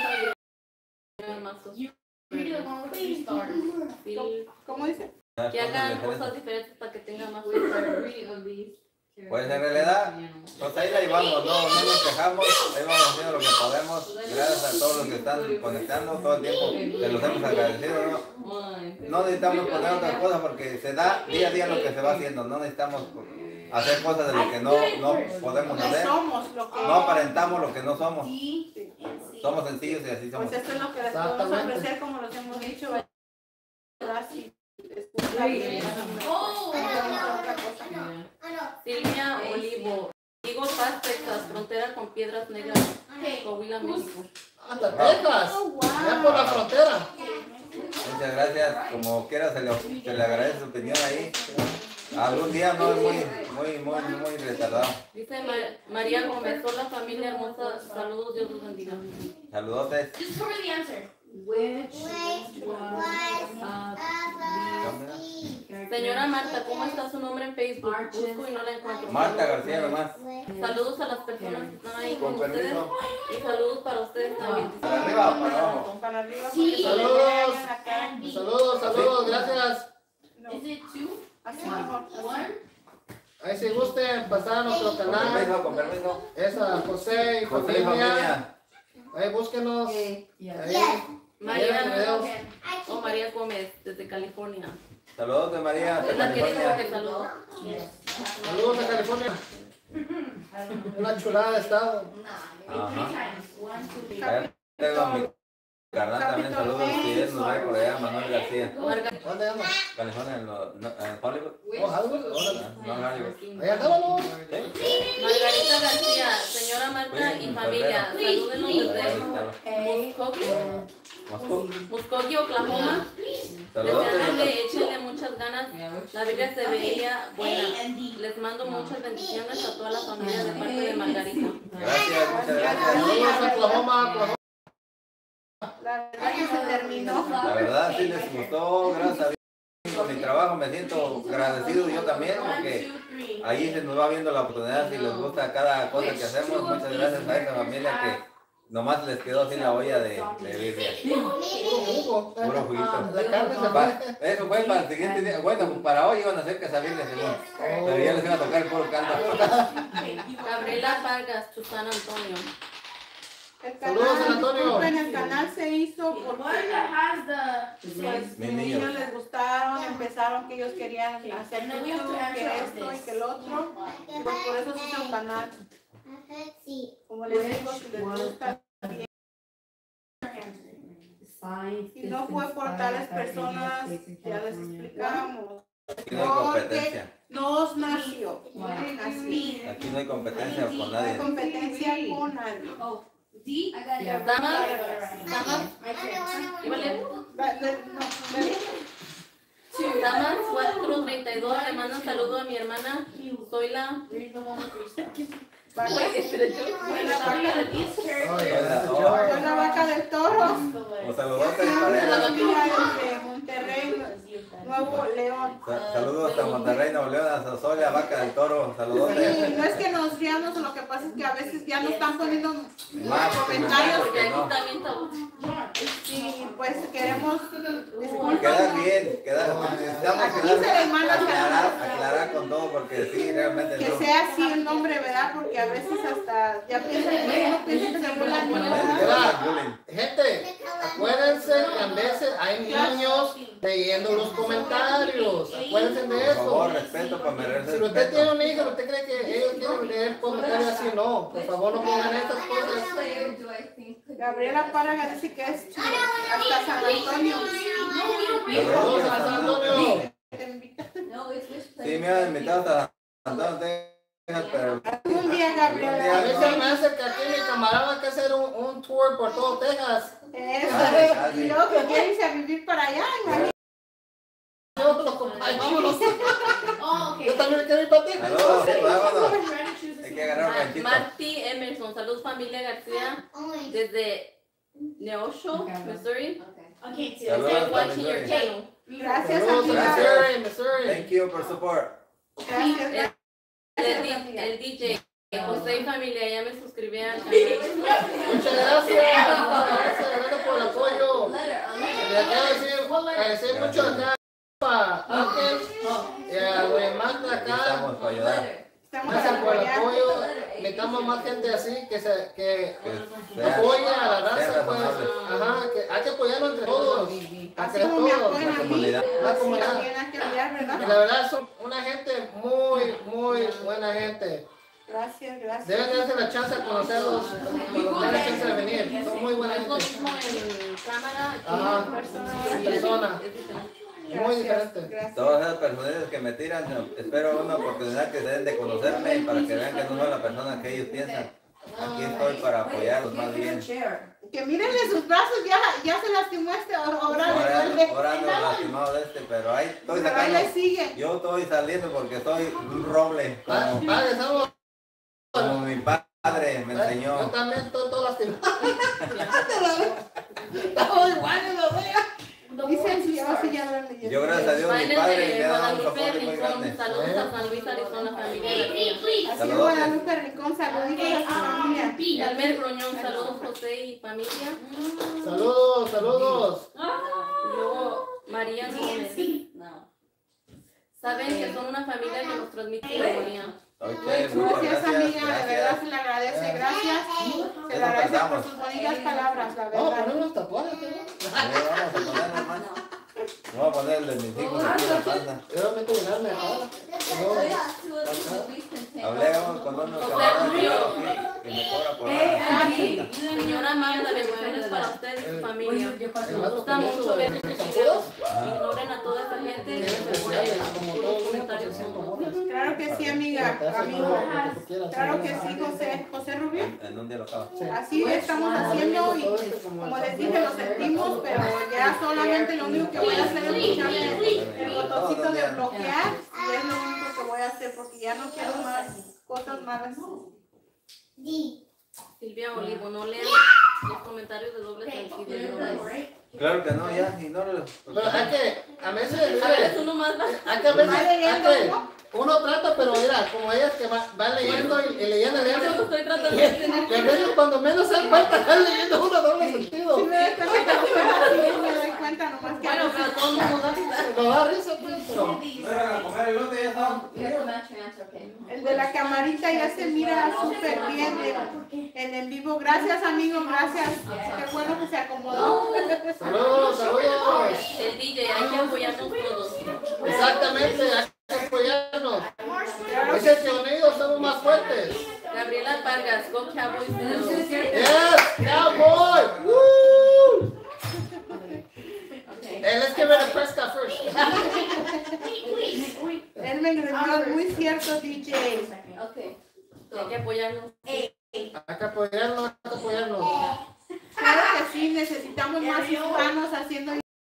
¿Cómo dice? Que hagan cosas diferentes para que tengan más. Pues en realidad, pues ahí la llevamos, no nos quejamos, ahí vamos haciendo lo que podemos, gracias a todos los que están conectando todo el tiempo, se los hemos agradecido, no necesitamos poner otra cosa porque se da día a día lo que se va haciendo, no necesitamos hacer cosas de lo que no podemos hacer, no aparentamos lo que no somos, somos sencillos y así somos. Pues esto es lo que les podemos ofrecer, como los hemos dicho, Silvia Olivo, Digo Paz, Texas, frontera con Piedras Negras, Coahuila, México. Hasta Texas, ya por la frontera. Muchas gracias, como quiera se le agradece su opinión ahí. Algún día no es muy retardado. Dice María Gómez, hola familia hermosa, saludos, Dios los bendiga. Saludotes. Just cover the answer. Señora Marta, ¿cómo está su nombre en Facebook? Busco y no la encuentro. Marta García nomás. Saludos a las personas que están ahí con Con ustedes permiso. y saludos para ustedes también. ¿Para arriba o para abajo? Para arriba, Sí. Saludos, gracias. Is it two? así mejor. One? Ahí si gusten pasar a nuestro canal, Con permiso. es a José y José y familia. familia. Ahí búsquenos. Ahí. María, María Gómez, desde California. Saludos de María, de Es la que dijo que California. saludó. Saludos de California. Una chulada de estado. Ajá. One, two, three. Ahí tengo a mi carnal también, saludos, si él nos ve por allá, Manuel García. ¿Dónde andas? California, en Hollywood. Oh, Hollywood. Órale. No, en Hollywood. Ahí andábamos. Margarita García, señora Marta y familia, salúdenos desde Muskogee, Oklahoma. Deseándole, échenle muchas ganas. La Biblia se veía buena. Les mando muchas bendiciones a toda la familia de parte de Margarita. Gracias, muchas gracias. Saludos a Oklahoma, Oklahoma. La verdad que se terminó. La verdad sí les gustó, gracias a Dios. Con mi trabajo me siento agradecido yo también porque ahí se nos va viendo la oportunidad si les gusta cada cosa que hacemos. Muchas gracias a esa familia que nomás les quedó así la olla de birria. Puro jugo. Puro juguito. La carne se fue. Eso fue para el siguiente día. Bueno, para hoy iban a hacer quesadillas, según. Pero ya les iba a tocar el puro caldo. Gabriela Vargas, tu San Antonio. El Saludos, San Antonio. disculpen, el canal se hizo porque has the... pues, Mis mis niños niños. les gustaron, empezaron que ellos querían hacer YouTube, que esto y que el otro. Y pues por eso se hizo un canal. Como les digo, si les gusta. Si no fue por tales personas, ya les explicamos. Aquí no hay competencia. Nos nació. Así. Aquí no hay competencia con No hay nadie. competencia con nadie. Damas, ¿iba a leer? Damas 432, le mando un saludo a mi hermana Zoila. La vaca del toro. Los saludotes La para ellos. familia de Monterrey, Nuevo León. Saludos hasta Monterrey, Nuevo León, a Sosolia, Vaca del Toro. Saludotes. Sí, no es que nos riamos, lo que pasa es que a veces ya nos están poniendo Más comentarios. Porque aquí no. también está. Sí, pues queremos disculpas. Quedar bien, necesitamos Aquí se les manda aclarar con todo porque sí, realmente que no. sea así el nombre, ¿verdad? Porque a veces hasta ya piensan que uno piensa que se burlan de uno, Realmente ¿verdad? no es bullying. Gente, acuérdense que a veces hay niños leyendo los comentarios. Acuérdense de Por favor, eso. respeto, para merecer Si usted respeto. tiene un hijo, usted cree que ellos quieren leer comentarios así, no. Por favor, no pongan estas cosas. Gabriela Páraga dice que es chulo, hasta San Antonio. Saludos a San Antonio. Sí, me han invitado hasta San Antonio, pero Un día, A Gabriela. mí se me hace que aquí mi camarada hay que hacer un tour por todo Texas. Eso. Y luego que quiere irse a vivir para allá, imagínate. Yo los acompaño, vámonos. Oh, okay. Yo también quiero ir para Texas. saludos, vámonos. Hay que agarrar un ganchito. Marty Emerson, salud familia García desde Neosho, Missouri. Okay, Saludos They're hasta watching your Missouri. channel. Gracias, Saludos amiga. a Missouri, Missouri. Thank you for support. Gracias. el DJ. José y familia, ya me suscribí al canal. Muchas gracias por el apoyo. Le quiero agradecer mucho acá a Ángel y a Magda acá. Estamos para ayudar. Gracias por el apoyo. Necesitamos más gente así que apoya a la raza. Pues. Ajá, que hay que apoyarnos entre todos. Entre todos. La comunidad. La comunidad. Y la verdad son una gente muy buena gente. Gracias, gracias. Deben darse la chance de conocerlos, tener la chance de venir. Son muy buena gente. En cámara Ajá, en persona. Muy diferente. Todas esas personas que me tiran, espero una oportunidad que se den de conocerme para que vean que no soy la persona que ellos piensan. Aquí estoy para apoyarlos más bien. Que mírenle sus brazos, ya se lastimó ahora Orando lastimado de pero ahí estoy sacando. Yo estoy saliendo porque soy un roble. Como mi padre me enseñó. Yo también estoy todo lastimado. Estamos iguales, lo veo. Yo gracias a Dios, mi padre me ha dado un soporte muy grande. Saludos a San Luis, Arizona, familia. Así Guadalupe Rincón, saluditos a su familia. Almer Gruñón, saludos José y familia. Saludos. Luego María Gómez. Saben que son una familia que nos transmite la armonía. Gracias, amiga, de verdad se le agradece, gracias. Se le agradece por sus bonitas palabras, la verdad. Vamos a poner unos tatuajes, Vamos a poner más. Voy a ponerle mis hijos aquí en la espalda. Yo me tengo que darme ahora. Hablé con unos camaradas que me cobra por ahora. Señora Amanda, bendiciones para ustedes y su familia. Me gusta mucho ver estos videos. Ignoren a toda esta gente que por los comentarios son. Claro que sí, amiga, amigo. Claro que sí, José Rubio. En un día lo acabo. Así estamos haciendo y como les dije, lo sentimos, pero ya solamente lo único que voy a hacer es echarle el botoncito de bloquear y es lo único que voy a hacer porque ya no quiero más cosas malas. Silvia Olivo, no lean los comentarios de doble sentido. Claro que no, ya, ignóralo. Pero hay que, a veces, A ver, es uno más. hay que a veces, uno trata, pero mira, como ellas que van leyendo y leyendo. Yo estoy tratando Y a veces cuando menos se dan cuenta, están leyendo uno doble sentido. Sí, me doy cuenta, nomás que Bueno, pero todo el mundo da risa. Lo da risa, pues, pero... el de la camarita ya se mira súper bien en vivo. Gracias, amigo, gracias. Qué bueno que se acomodó. Saludos. El DJ, hay que apoyarnos todos. Exactamente, hay que apoyarnos. Dice que unidos somos más fuertes. Gabriela Vargas, Go Cowboys. Yes, Cowboy! Woo! Hey, let's give it a Prescott first. Él me engañó, muy cierto, DJ. Hay que apoyarnos. Hay que apoyarnos, Claro que sí, necesitamos más hispanos haciendo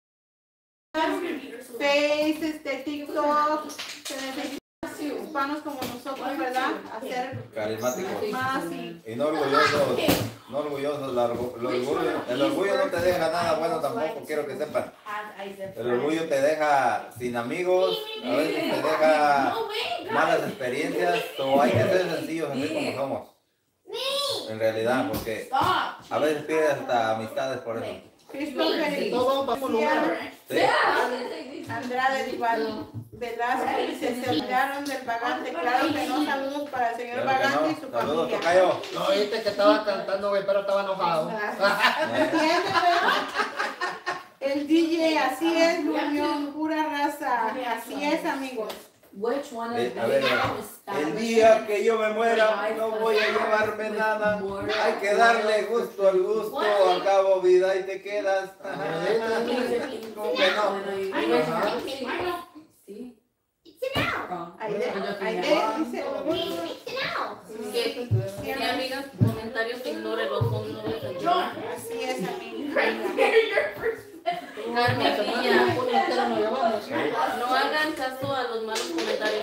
Face, TikTok. Se necesitan hispanos como nosotros, ¿verdad? Hacer Carismático. más y... Y no orgullosos. No orgullosos. El orgullo no te deja nada bueno tampoco, quiero que sepan. El orgullo te deja sin amigos, a veces te deja malas experiencias, o hay que ser sencillos así como somos. En realidad, porque a veces pierdes hasta amistades por eso. Christopher, Todo va por lugar. ¿Sí? Andrade Dival Velasco dice, se olvidaron del Vagante. Claro que no, saludos para el señor Claro que Vagante no. y su Saludos, familia. tocayo. No, viste que estaba cantando, güey, pero estaba enojado. ¿Entiendes? El DJ, así es, unión, pura raza. Así es, amigos. A ver, el día que yo me muera no voy a llevarme nada. Hay que darle gusto al gusto, al cabo vida y te quedas. ¿Cómo que no? Aide dice, Que amigas, comentarios ignórenlos, son no les ayudan. así es, amigos. Carmen Villa, no hagan caso a los malos comentarios.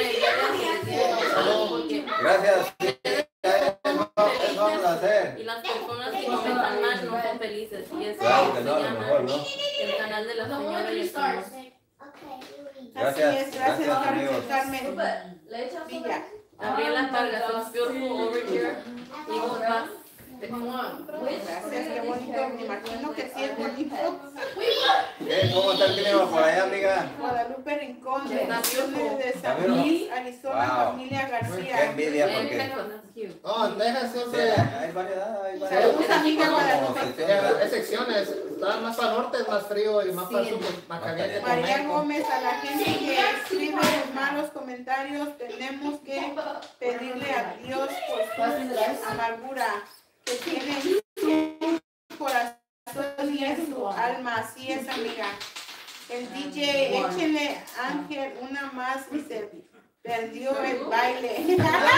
Gracias. Eso vamos a hacer. Y las personas que comentan mal no son felices. Y eso Claro que no, a se lo llama mejor no. el canal de la señora y el señor. Así es, gracias, amigos. Carmen Villa. Gabriela Vargas, it's beautiful over here. Eagle Pass. Gracias, qué bonito. Me imagino que sí es bonito. ¿Cómo está el clima por allá, amiga? Guadalupe Rincón, bendiciones de San Luis, Arizona, familia Qué García. envidia porque... No, en Texas Sí, siempre hay variedad, hay variedad. Saludos, amiga Guadalupe. hay secciones. Está más para el norte, es más frío y más para el sur, más caliente. María Gómez, a la gente que escribe malos comentarios, tenemos que pedirle a Dios por su amargura que tiene en su corazón y en su alma. Así es, amiga. El DJ, échenle Ángel una más y se perdió el baile.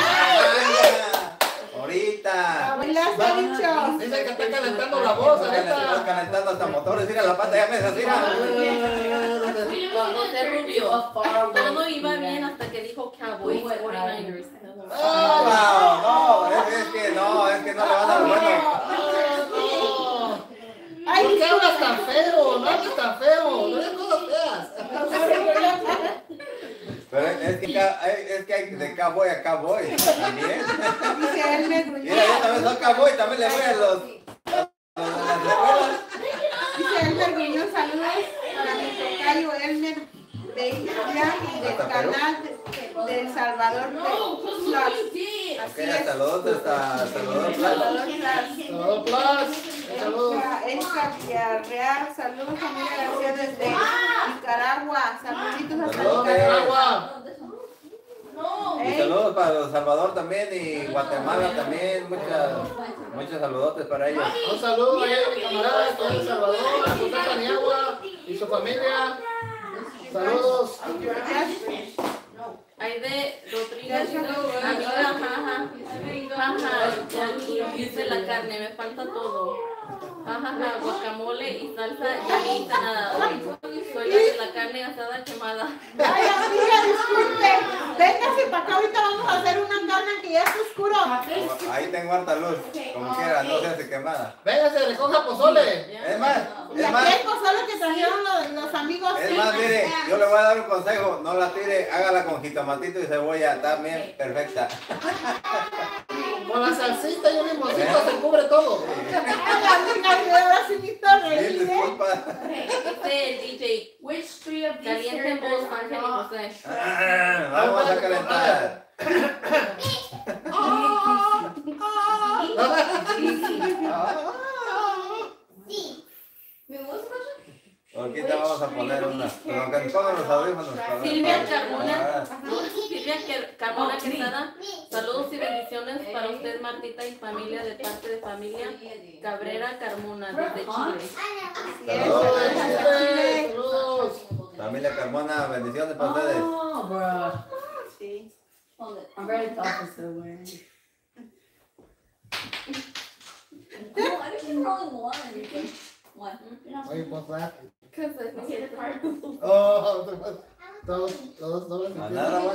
Ahorita. Abuela, se ha dicho. Dice que está calentando la voz Están ahorita. calentando hasta motores. Mira la pata ya me desafina. José Rubio, todo iba bien hasta que dijo Cowboys 49ers. No, es que no le van a dar bueno. ¿Por qué hablas tan feo? No hables tan feo. No digas cosas feas. Pero es que hay de cowboy a cowboy también. Dice Elmer Mira, Gruñón. yo también soy cowboy, también le voy a las escuelas. Dice Elmer Gruñón, saludos para mi tocayo Elmer Bella y del canal de El Salvador Plus. Así es. Saludos hasta Salvador Salvador Plus. Saludos, Plus. Saludos. Erika Villarreal, saludos familia García desde Nicaragua. Saluditos hasta Saludos, Nicaragua. Y saludos para El Salvador también y Guatemala también. Muchos saludotes para ellos. Un saludo a mi camarada de El Salvador, a José Paniagua y su familia. Saludos. Aide Rodríguez, amiga, jaja, dice la carne, me falta todo. Jajaja, guacamole y salsa, ya ni hice nada hoy. Soy la de la carne asada quemada. Ay, amiga, disculpe. Véngase para acá, ahorita vamos a hacer una carne que ya es oscuro. Ahí tengo harta luz, como quiera, no se hace quemada. Véngase, recoja pozole. Es más, Y aquí el pozole que trajeron los amigos. es más, mire, yo le voy a dar un consejo, no la tire, hágala con jitomatito y cebolla, está bien, perfecta. Con la salsita y un limoncito se cubre todo. Ahora sí, Víctor, Bien, disculpa. Dice el DJ, caliente en voz, Ángel y José. Vamos a calentar. Ahorita vamos a poner una. Pero que pongan los audífonos. Silvia Carmona, Carmona Quesada, saludos y bendiciones para usted, Martita, y familia de parte de familia Cabrera Carmona, desde Chile. Saludos. Familia Carmona, bendiciones para ustedes. Oh, bro. Sí. I'm very thoughtful still wearing. No, I think you're only one. Oye, pues la. Because I think it's hard. Oh, todos. Nada más.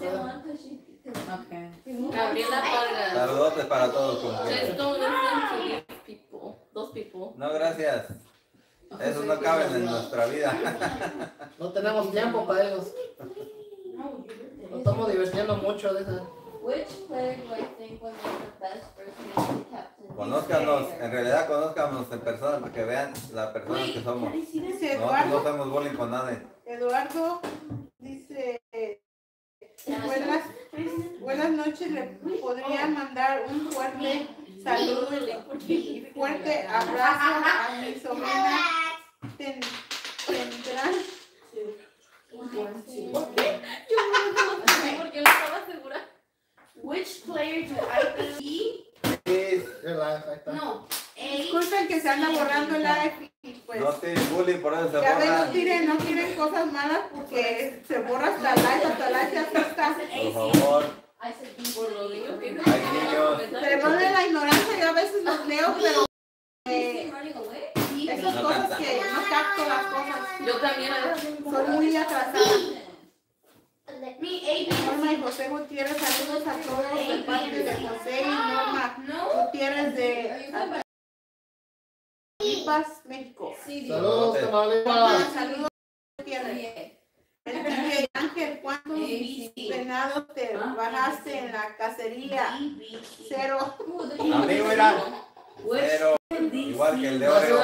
Okay. Gabriela Vargas. Saludotes para todos. Como Just quieran. don't listen to these people. Those people. No, gracias. Esos no caben en nuestra vida. No tenemos tiempo para ellos. Nos estamos divirtiendo mucho de eso. Which player do I think was the best personality captain? Conózcanos, en realidad conózcanos en persona para que vean la persona que somos. Dice No Eduardo. hacemos bullying con nadie. Eduardo dice, buenas noches, le podría mandar un fuerte saludo y fuerte abrazo a mi sobrina. Tendrán. Porque no estaba segura. Which player do I think? Your life, ahí está. No. Disculpen que se anda borrando el live y pues No tienen bullying, por eso se ya ven, borra. no tiren cosas malas porque se borra hasta el live ya está. Por favor, I said Por los niños que hay niños. Perdónen la ignorancia, yo a veces los leo, pero running away. esas cosas que no capto las cosas, Yo también a veces. soy muy atrasada. Me, AP. Norma y José Gutiérrez, saludos a todos de parte de José y Norma Gutiérrez de Tamaulipas, México. Saludos, Tamaulipas. Saludos, Gutiérrez. El DJ Ángel Ángel, ¿cuántos venados te bajaste en la cacería? 0. Amigo, mira, 0. Igual que el de hoy.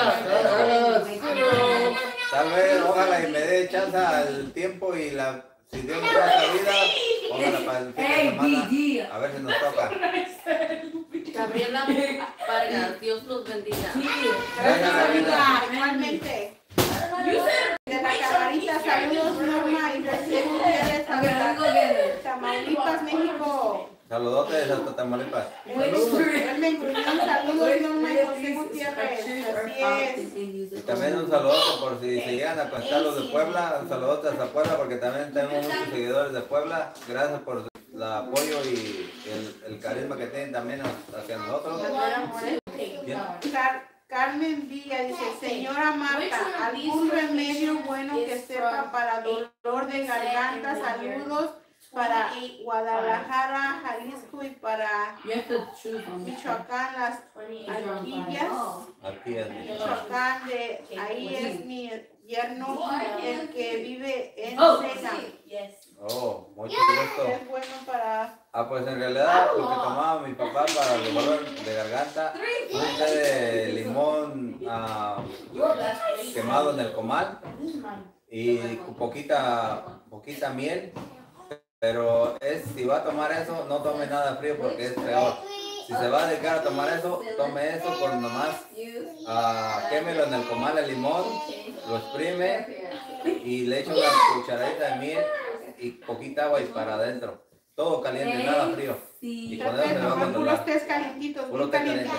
Tal vez, ojalá y me dé chance al tiempo y si Dios me da esa vida, ojalá para el fin de semana, a ver si nos toca. Gabriela Vargas, Dios los bendiga. Gracias, amiga, igualmente. De la camarita, saludos Norma y José Gutiérrez, Tamaulipas, México. Saludotes hasta Tamaulipas. Carmen Gruñón, saludos Norma y José Gutiérrez. Así es. Y también un saludote por si se llegan a conectar los de Puebla, un saludote hasta Puebla porque también tenemos muchos seguidores de Puebla. Gracias por el apoyo y el carisma que tienen también hacia nosotros. Carmen Villa dice, señora Marta, ¿algún remedio bueno que sepa para dolor de garganta? Saludos para Guadalajara, Jalisco y para Michoacán, las Alquillas. Michoacán, ahí es mi yerno, el que vive en Sena. Oh, mucho gusto. Es bueno para... Pues en realidad lo que tomaba mi papá para el dolor de garganta, un té de limón quemado en el comal y poquita miel, pero si va a tomar eso, no tome nada frío porque es peor. Si se va a dedicar a tomar eso, tome eso con nomás, quémelo en el comal el limón, lo exprime y le echa una cucharadita de miel y poquita agua y para adentro. Todo caliente, nada frío. Y con eso se va a controlar. Puros tés calientitos, muy calientitos.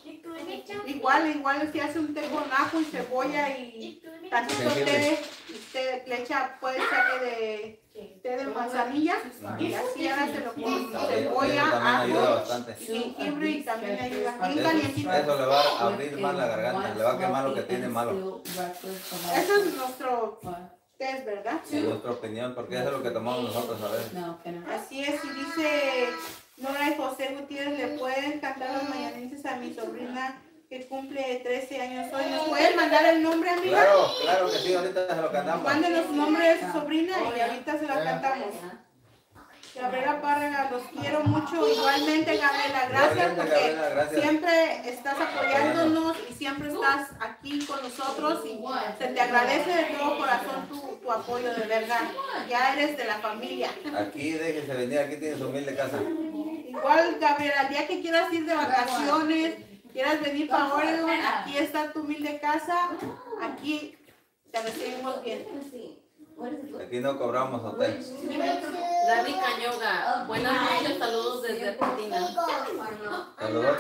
Igual si hace un té con ajo y cebolla y tantito té, le echa, puede echarle té de manzanilla y así ahora se lo pone cebolla, ajo, jengibre y también ayuda. Bien calientito. Eso le va a abrir más la garganta, le va a quemar lo que tiene malo. Eso es nuestro test, ¿verdad? Sí, nuestra opinión, porque eso es lo que tomamos nosotros a veces. Así es, y dice Nora y José Gutiérrez, ¿le pueden cantar los mañanitas a mi sobrina que cumple 13 años hoy? ¿Nos pueden mandar el nombre, amiga? Claro que sí, ahorita se lo cantamos. Mándenos su nombre de su sobrina y ahorita se la cantamos. Gabriela Párraga, los quiero mucho. Igualmente, Gabriela, gracias porque siempre estás apoyándonos y siempre estás aquí con nosotros y se te agradece de todo corazón tu apoyo, de verdad. Ya eres de la familia. Aquí déjese venir, aquí tiene su humilde casa. Igual, Gabriela, el día que quieras ir de vacaciones, quieras venir para Oregon, aquí está tu humilde casa, aquí te recibimos bien. Aquí no cobramos hotel. Dani Cañoga, buenas noches, saludos desde Argentina. Saludos.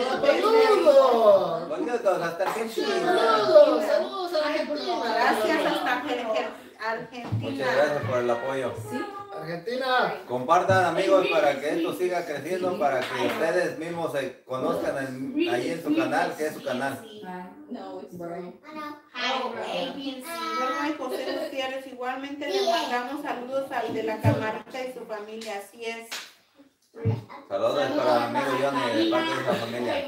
Saludos hasta Argentina. Saludos a Argentina. Gracias hasta Argentina. Muchas gracias por el apoyo. Argentina. Compartan, amigos, para que esto siga creciendo, para que ustedes mismos se conozcan ahí en su canal, que es su canal. José Gutiérrez, igualmente le mandamos saludos al de la camarita y su familia, así es. Saludos para mi amigo Johnny, de parte de esa familia.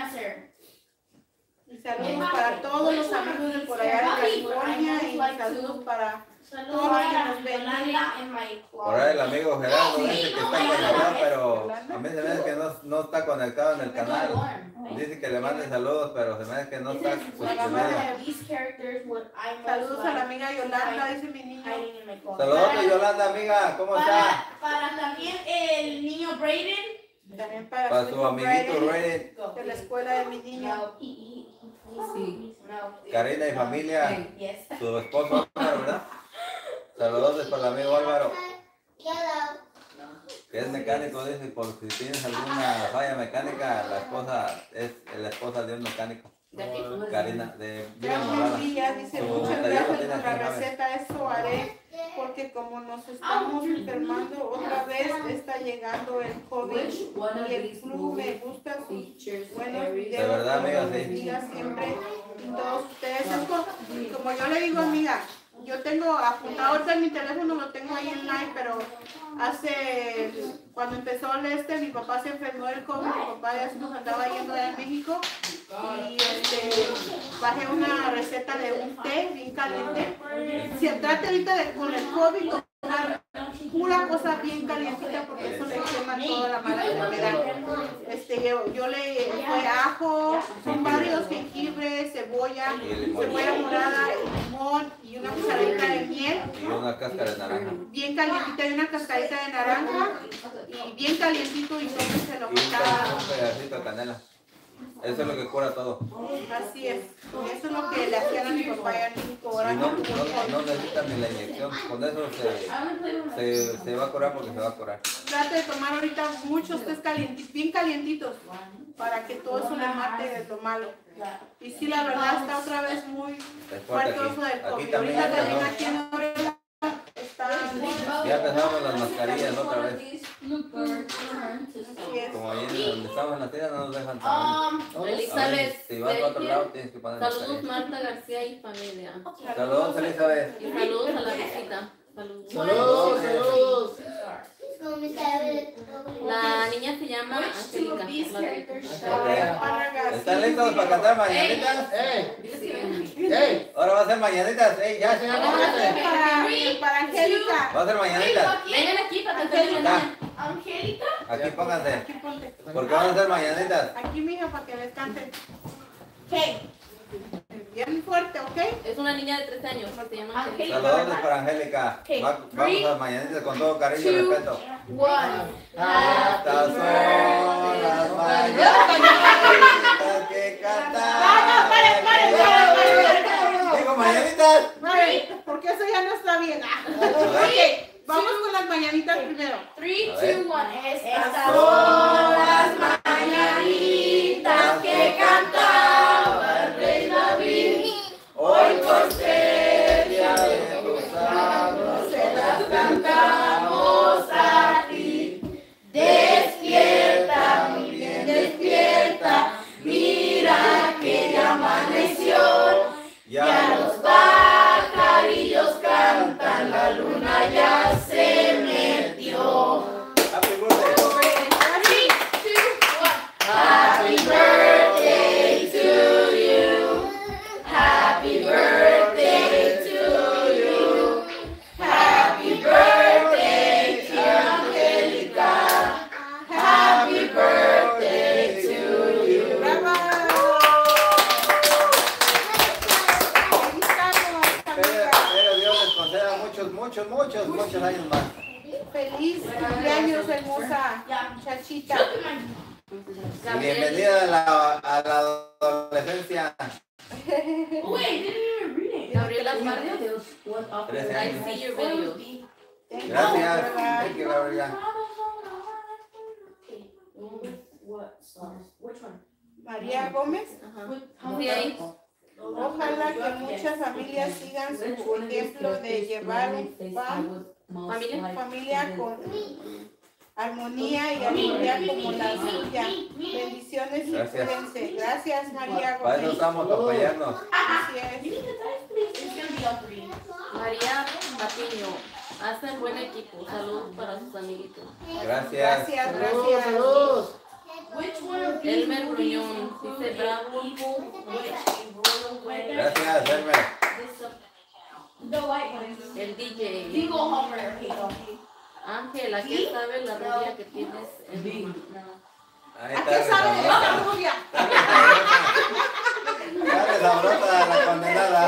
Y saludos para todos los amigos de por allá de California y saludos para todos los que nos ven. Por ahí el amigo Gerardo dice que está conectado, pero a mí se me hace que no está conectado en el canal. Dice que le manden saludos, pero se me hace que no está suscribido. Saludos a la amiga Yolanda, dice mi niño. Saludos Yolanda, amiga, ¿cómo está? Para también el niño Brayden. También para su amiguito Brayden. De la escuela de mi niño. Karina y familia, su esposo Álvaro, ¿verdad? Saludos para el amigo Álvaro, que es mecánico, dice, por si tienes alguna falla mecánica, la esposa es la esposa de un mecánico. Karina, de Díaz dice, muchas gracias por la receta, eso haré, porque como nos estamos enfermando otra vez, está llegando el COVID y el flu. Me gusta sus buenos videos. De verdad, amiga, sí. Siempre todos ustedes. Como yo le digo, amiga, yo tengo apuntado ahorita en mi teléfono, lo tengo ahí en live, pero cuando empezó mi papá se enfermó del COVID, mi papá ya se nos andaba yendo allá en México y bajé una receta de un té bien caliente. Si trate ahorita con el COVID, una cosa bien calientita porque eso le quema toda la mala enfermedad. Yo le fue ajo, son varios, jengibre, cebolla morada, limón y una cucharadita de miel. Y una cáscara de naranja. Bien calientita y una cascarita de naranja. Y bien calientito y tómenselo Y un pedacito de canela. Eso es lo que cura todo. Así es. Eso es lo que le hacían a mi papá allá en México. Ahora No necesitan ni la inyección. Con eso se va a curar porque se va a curar. Trate de tomar ahorita muchos tés calientitos, bien calientitos, para que todo eso le mate de lo malo. Y sí, la verdad está otra vez muy fuerte eso del COVID. Ahorita también aquí en Oregon está... Ya empezamos las mascarillas otra vez. Así es. Como ahí donde estamos en la tienda no nos dejan salir. Elizabeth, Si vas a otro lado tienes que poner saludos mascarilla. Marta García y familia. Saludos, Elizabeth. Y saludos a la visita. Saludos. Saludos. La niña se llama Angélica. ¿Están listos para cantar mañanitas? ¡Ey! Ahora va a ser mañanitas. Ya, Para Angélica. va a ser mañanitas. Vengan aquí para cantar mañana. Angélica. Aquí pónganse. Aquí ponte. Porque van a ser mañanitas. Aquí, mija, para que les canten. Okay. Bien fuerte, ¿ok? Es una niña de 13 años. Se llama Angélica. Saludos para Angélica. Vamos a mañanitas con todo cariño y respeto. Estas son las mañanitas que cantamos. Digo mañanitas. Porque eso ya no está bien. Ok, vamos con las mañanitas primero. 3, 2, 1. Estas son las mañanitas que cantaba el rey David. Hoy por ser día de gozarnos, se las cantamos a ti. Despierta, muy bien, despierta. Mira que ya amaneció. Ya los pajarillos cantan, la luna ya se metió. Happy birthday. 3, 2, 1. Happy birthday to you. Happy birthday to you. Happy birthday to Angélica. Happy birthday to you. ¡Bravo! Pero Dios les conceda muchos años más. Feliz cumpleaños, hermosa muchachita. Y bienvenida a la adolescencia. Wait, didn't even read it. Gabriela Vargas. 13 I años. see your video. Gracias. Thank you, Gabriela. What songs? Which one? María Gómez. Ajá. Sí, ahí. Ojalá que muchas familias sigan su ejemplo de llevar un familia con armonía y armonía como la suya. Bendiciones y Gracias. cuídense. Gracias, María Para eso Gómez. estamos, para apoyarnos. Así es. It's gonna be all 3. María Patiño. Hacen buen equipo. Saludos para sus amiguitos. Gracias. Gracias, Saludos, gracias. saludos. Which one of these Elmer would be Gruñón. Dice bravo. Gracias, Elmer. the white one? El DJ. Digo Homer. Ángel, aquí sabe la rubia que tienes en mi. Ahí ¿A está. qué sabe de esta rubia? Sale sabrosa la condenada.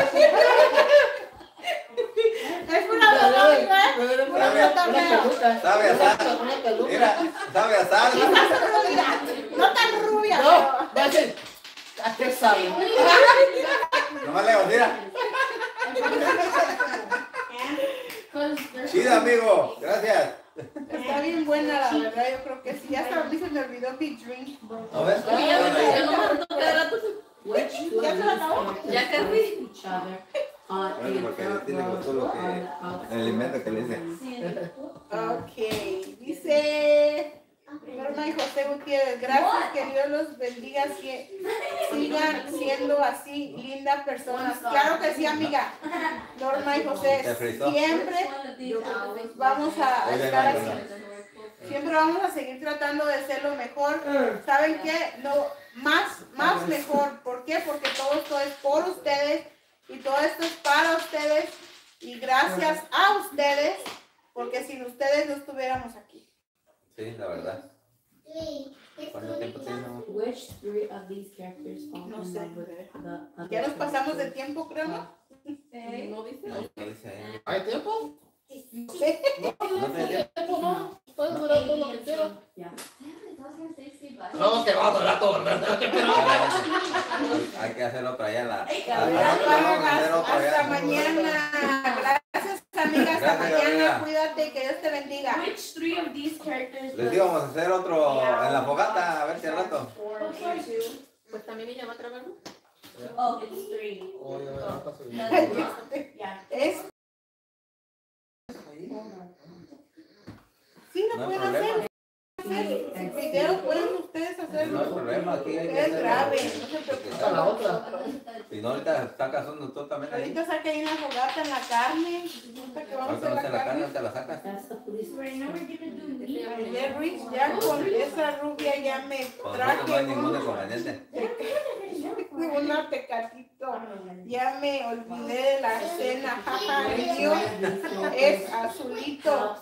Es una broma, ¿eh? Una broma, pero Sabe a sal. Mira, sabe a sal. no tan rubia. No, va a decir, ¿a qué sabe? Nomás le digo, mira. Chida, amigo. Gracias. Está bien buena, la verdad. Yo creo que sí. Ya hasta a mí se me olvidó mi drink. ¿No ves? Yo no me cada rato. ¿Ya se lo acabó? Ya casi. Each other. Bueno, porque tiene gustó lo que el alimento que le hice. Ok. Dice Norma y José Gutiérrez. Gracias, que Dios los bendiga. Sigan siendo así lindas personas. Claro que sí, amiga. Norma y José. Siempre vamos a estar así. Siempre vamos a seguir tratando de ser lo mejor. ¿Saben qué? No, más mejor. ¿Por qué? Porque todo esto es por ustedes y todo esto es para ustedes y gracias a ustedes porque sin ustedes no estuviéramos aquí. Sí, la verdad. ¿Cuánto tiempo tenemos? Which three of these characters fall No in sé. love with the other Ya nos pasamos de characters? tiempo, creo, ¿no? No dice. No dice ahí. ¿Hay tiempo? No sé. No te Tiempo no. Puedes durar todo lo que quieras. Yeah. No, que va a durar todo, ¿verdad? Hay que hacer otra allá en la. Vamos a hacer otra allá. hasta mañana. Gracias, amiga. Hasta Gracias, mañana. Gabriela. Cuídate, que Dios te bendiga. Which three of these characters Les íbamos a hacer otro en la fogata, a ver si al rato. Pues también ella va a trabajar. Oh, it's three. Oye, no pasa bien. Yeah. Es. Sí, lo No hay pueden problema. hacer. El video pueden ustedes No hay hacerlo. problema, aquí hay que Es hacerlo. grave, no se preocupen. Esa es la otra. Si no, ahorita sacas uno tú también ahí. Ahorita saca ahí en la fogata, en la carne. Ahorita que vamos a Ahorita no hacer se la la carne, carne. te la sacas. That's the police. Right now we're gonna do meat. Ayer, Rich, ya con esa rubia ya me Con nosotros no hay ningún traje inconveniente. un pecadito. Ya me olvidé de la cena. Jaja, el mío es azulito.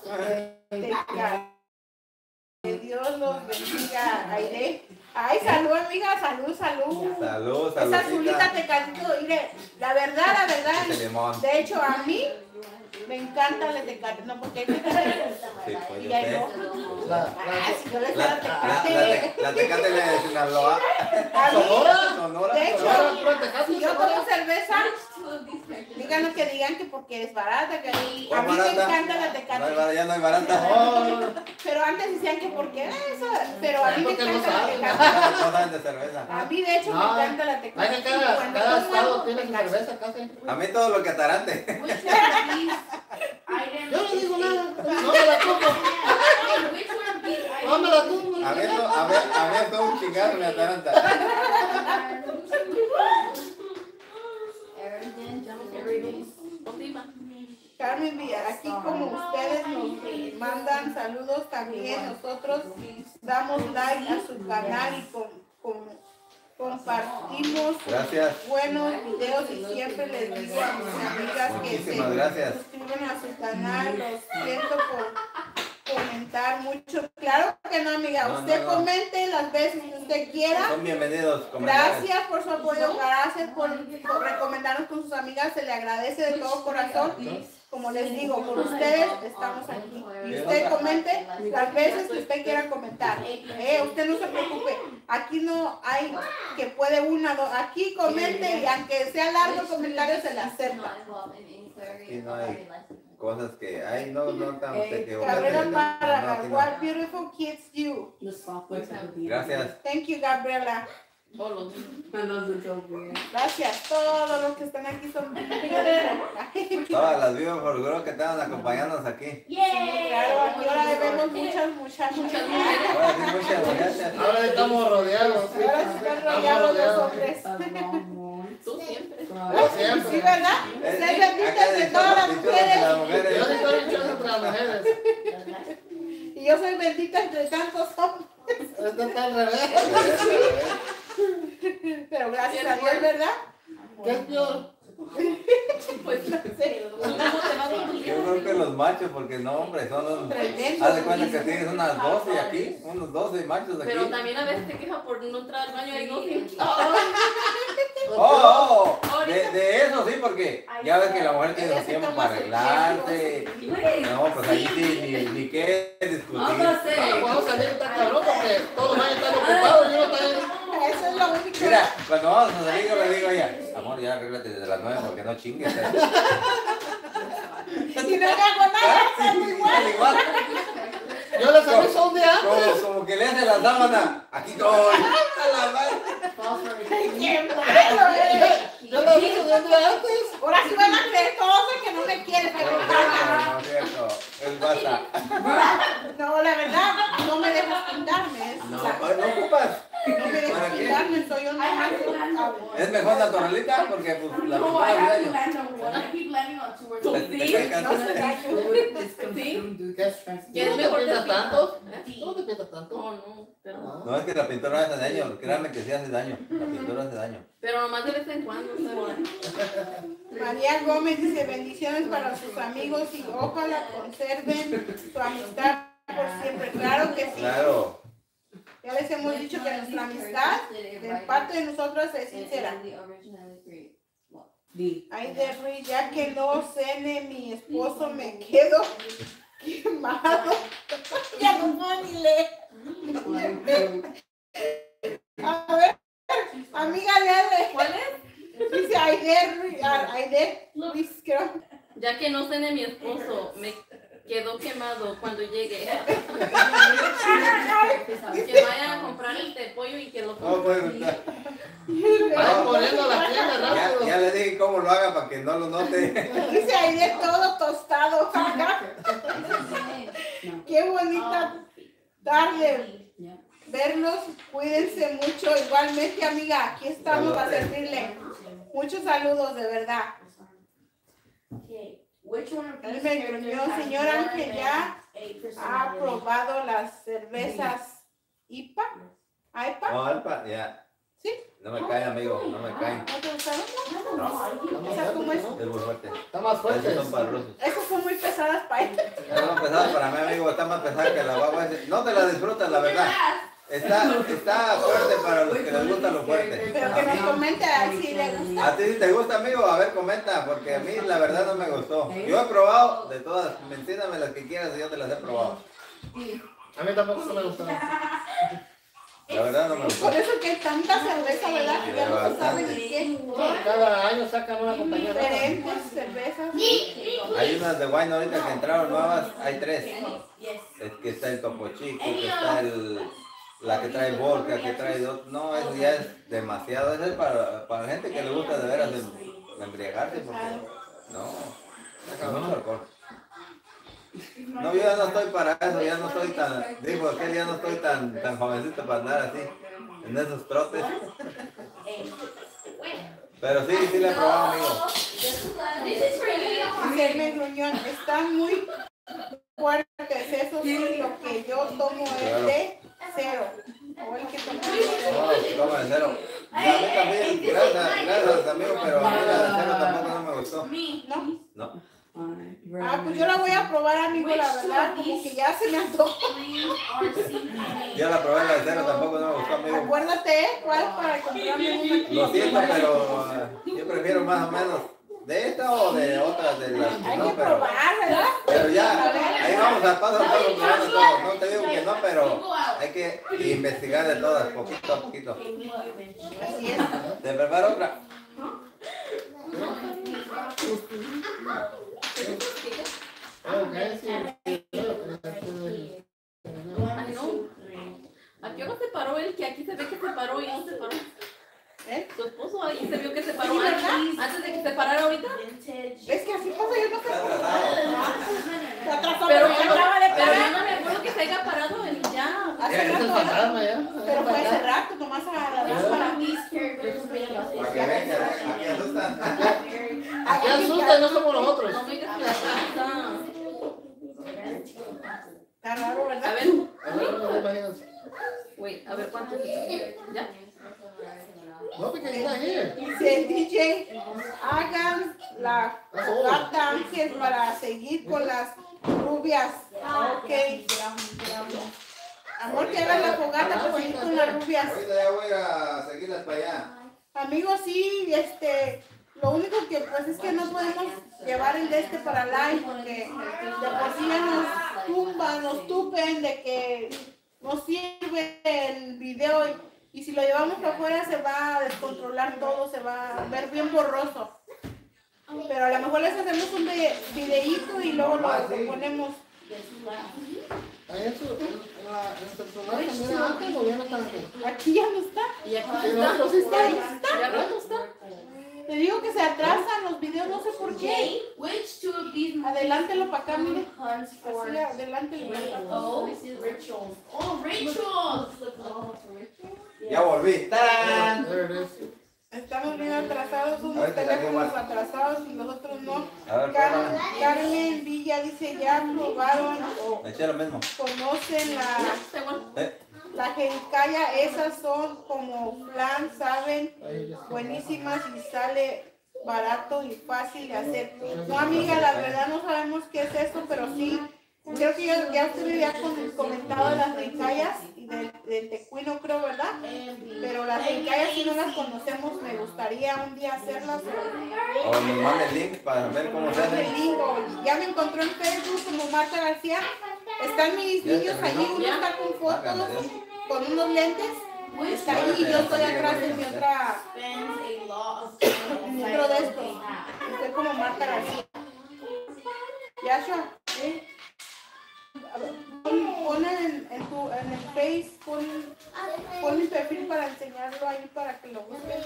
Que Dios los bendiga, Aire. Ay, salud, amiga, salud, salud. Salud, Esa azulita saludcita. tecatito, mire, la verdad, Ese limón. de hecho, a mí me encanta el tecate, no porque hay que Sí, pues yo y ahí sé. no. La, Ah, si yo le La, quiero tecate. la tecate de Sinaloa. A mí, Sonora. de hecho, Sonora. si yo tomo cerveza, díganos que digan que porque es barata, que a mí me encanta la tecate. Ya no hay barata. Oh, Pero antes decían que porque eso, pero a mí me Porque no encanta la saben. tecate. No saben de cerveza. A mí, de hecho, me No. encanta la hay tecate. que cada Cuando estado tomo tiene su tecate. cerveza casi. A mí todo lo que atarante. Which one of these items? Yo no digo nada. No me la como. Which one of these No me items? la como. A mí todo un chingado me ataranta. Continúa. Carmen Villa, aquí como ustedes nos mandan saludos, también nosotros damos like a su canal y compartimos Gracias. buenos videos y siempre les digo a mis amigas que se Muchísimas gracias. suscriban a su canal. Los siento por comentar mucho. Claro que no, amiga. No, Usted no, no. comente las veces que usted quiera. Son bienvenidos. Comentarios. Gracias por su apoyo, gracias por recomendarnos con sus amigas, se le agradece de todo corazón. Como les digo, por ustedes estamos aquí. Y usted comente las veces que usted quiera comentar. Usted no se preocupe, aquí no hay que puede una, dos, aquí comente y aunque sea largo el comentario se le acepta. Aquí no hay cosas que hay, no tan te equivocas. Gabriela No, Parra, aquí no. what beautiful kids you. The software of the Gracias. Thank you, Gabriela. Todos los Gracias, todos los que están aquí son Todas las vivas por creo que estaban acompañándonos aquí. Claro, aquí ahora vemos muchas muchachas. Ahora sí, muchas gracias. Ahora estamos rodeados. Sí, Ahora sí están rodeados los hombres. Tú siempre. Siempre. Sí, ¿verdad? Ustedes benditas de todas las mujeres. Yo sí estoy dichoso entre las mujeres. Y yo soy bendita entre tantos hombres. Esto está al revés. Pero gracias a Dios, ¿verdad? ¿Qué es peor? Pues No sé. ¿cómo te va con tu Yo creo que los machos, porque no, hombre, son un... Tremendo. Haz de cuenta que tienes unas 12 aquí, unos 12 machos aquí. Pero también a veces te quejas por no entrar al baño y no Oh, de eso sí, porque ya ves que la mujer tiene su tiempo para arreglarse. No, pues ahí sí, ni qué discutir. Vamos a salir esta cabrón porque todos van a estar ocupados. Yo no estoy... Eso es lo único. Mira, cuando vamos a salir yo le digo a ella, amor, ya arréglate desde las 9 porque no chingues. Si no hago nada, Igual, Yo les aviso un día antes. como que le hace la sábana, aquí estoy. A la madre. qué malo, Yo les aviso de un día antes. Ahora sí van a creer todos que no me quieren, que me pagan. No, no es cierto, es basta. No, la verdad, no me dejas pintarme. No, no ocupas. No me dejas ¿Para qué? pintarme. Carmen, soy yo. Es mejor naturalita porque pues, la No, pintura I have hace to daño. land on one. I keep landing on two or Te three. cae cáncer. ¿Qué es mejor te que piensas tanto? ¿Eh? ¿No te piensas tanto? No, no, pero, No, es que la pintura hace daño. Créanme que sí hace daño. La pintura hace daño. pero nomás de vez en cuando. María Gómez dice bendiciones para sus amigos y ojalá conserven su amistad por siempre. Claro que sí. Claro. Ya les hemos dicho que nuestra amistad de parte de nosotros es sincera. Ay, de Ruiz, ya que no cene mi esposo me quedo quemado. Ya no puedo ni leer. A ver, amiga, léale. ¿Cuál es? Dice Aide Luis, creo. Ya que no cene mi esposo, me quedó quemado cuando llegue. Que vayan a comprar pollo y que lo No, compren. pues, Vayan poniendo la tienda rápido. ya le dije cómo lo haga para que no lo note. Dice Aide todo tostado. Qué bonita tarde verlos. Cuídense mucho. Igualmente, amiga, aquí estamos para servirle. Muchos saludos, de verdad. Él me gruñó, señor Ángel, ya ha probado las cervezas IPA. ¿IPA? No, Alpa, ya. ¿Sí? No me caen, amigo. No me caen. ¿No te gustaron? No. ¿Esas cómo es? Es muy fuerte. Está más fuerte. Esos son para rusos. Esas son muy pesadas para él. Está más pesado para mí, amigo. Está más pesado que la baba. No te la disfrutas, la verdad. Está fuerte para los que les gusta lo fuerte. Pero que nos comente si le gusta. ¿A ti sí te gusta, amigo? A ver, comenta, porque a mí la verdad no me gustó. Yo he probado de todas, mencióname las que quieras y yo te las he probado. A mí tampoco me gustó. La verdad no me gustó. Por eso que hay tanta cerveza, ¿verdad? Que ya no se sabe ni qué. Cada año sacan una compañía nueva. Diferentes cervezas. Hay unas de wine ahorita que entraron nuevas, hay 3. Es que está el Topo Chico, que está la que trae vodka, que trae dos. No, eso ya es demasiado. Eso es para gente que le gusta de veras embriagarse, porque no, es mucho alcohol. No, yo ya no estoy para eso, ya no estoy tan, dijo aquel, ya no estoy tan jovencito para andar así, en esos trotes. Pero sí le he probado, amigo. Dice Gruñón, están muy fuertes. Eso sí, lo que yo tomo es de 0. O el que toma de No, toma de 0. A mí también, gracias amigo, pero a mí la de 0 tampoco no me gustó. ¿no? No. Pues yo la voy a probar, amigo, la verdad, como que ya se me antojó. Yo la probé, la de 0 tampoco no me gustó, amigo. Acuérdate, ¿cuál para comprarme una? Lo siento, pero yo prefiero más o menos de esta o de otras de las que Hay no, que pero... probar, ¿verdad? Pero ya, ahí vamos al paso probando todo. No te digo que no, pero hay que investigar de todas, poquito a poquito. Así es. ¿Te preparo otra? Ay, no. ¿A qué hora se paró él? Que aquí se ve que se paró y no se paró. Su esposo ahí se vio que se paró antes de que se parara ahorita. Es que así pasa, yo no sé cómo. Se atrasó, Pero pero yo ya acaba de no parar. me acuerdo que se haya parado él ya. Hace Es el rato, fantasma ya. pero fue hace rato, nomás a la vez para mí. Para que vean que aquí asustan. Aquí asustan, no somos nosotros. No me digas que la está. Está raro, A ¿verdad? ver, A ver, no me imagino. güey, a ver cuánto. ¿Ya? No, porque está here. Dice DJ, hagan la fogata, Ángel, para seguir con las rubias. Ok. Amor, que hagan la fogata para seguir con las rubias. Ahorita ya voy a seguirlas para allá. Amigos, sí, lo único que pues es que no podemos llevar el de para live porque de por sí ya nos tupen de que no sirve el video y si lo llevamos para afuera se va a descontrolar todo, se va a ver bien borroso. Pero a lo mejor les hacemos un videíto y luego lo ponemos. Ahí en su celular también antes o ya no está antes. Aquí ya no está. Y aquí El está. otro sí está. Ahí está. Ya rato está. Te digo que se atrasan los videos, no sé por qué. Which two of these Adelántelo para acá, mire. puns for Así, adelántelo. rituals? Oh, rituals. Ya volví. ¡Tarán! There it is. Estamos bien atrasados, unos Ahorita teléfonos salió atrasados y los otros no. A ver, Carmen Villa dice, ya probaron o me eché lo mismo. conocen la jericaya, esas son como flan, saben, buenísimas y sale barato y fácil de hacer. No, amiga, la verdad no sabemos qué es esto, pero sí, creo que ya usted me había comentado de las jericayas y del tecuino, creo, ¿verdad? Pero las jericayas si no las conocemos, me gustaría un día hacerlas. O nos manda el link para ver cómo se hace. El link, ya me encontró en Facebook como Marta García. Están mis niños allí, uno está con fotos, con unos lentes. Está ahí y yo estoy atrás en mi otra, en otro de estos. Estoy como Marta García. Yashua, pon en el Face, pon mi perfil para enseñarlo ahí para que lo busquen.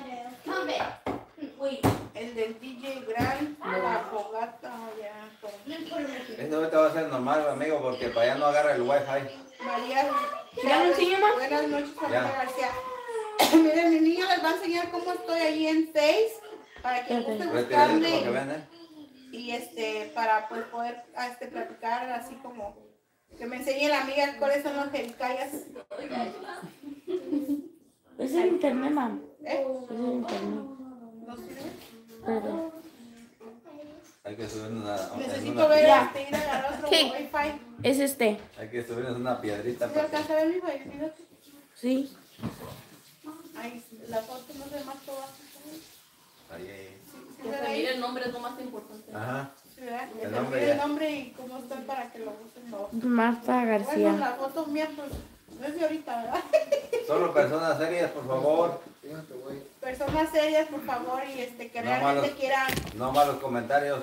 El del DJ Grand, la fogata, ya. Esto ahorita va a ser normal, amigo, porque para allá no agarra el wifi. María, ¿Ya lo enseño, ma? buenas noches, María Ya. García. Miren, mi niño les va a enseñar cómo estoy ahí en Face para que guste Retiradito para que buscarme vean, ¿eh? y para pues, poder platicar así como que me enseñe la amiga cuáles son las jericayas. Es el internet, mam. ¿Eh? Es el internet. ¿No sirve? Pero... Hay que subirnos una Necesito ver Ya. ir a agarrar otro ¿Qué? wifi. Es este. hay que subirnos una piedrita. ¿Se para alcanza a ver mi wifi? Fíjate. Sí. Ay, la foto no se más toda. Ahí. Que se mire el nombre es lo más importante. Ajá. Sí, ¿verdad? El El nombre ya. nombre y cómo estoy para que lo usen todos. Marta Bueno, García. la foto mía, pues, no es de ahorita, ¿verdad? Solo personas serias, por favor. Fíjate, güey. Personas serias, por favor, y que No realmente malos. quieran, No malos comentarios.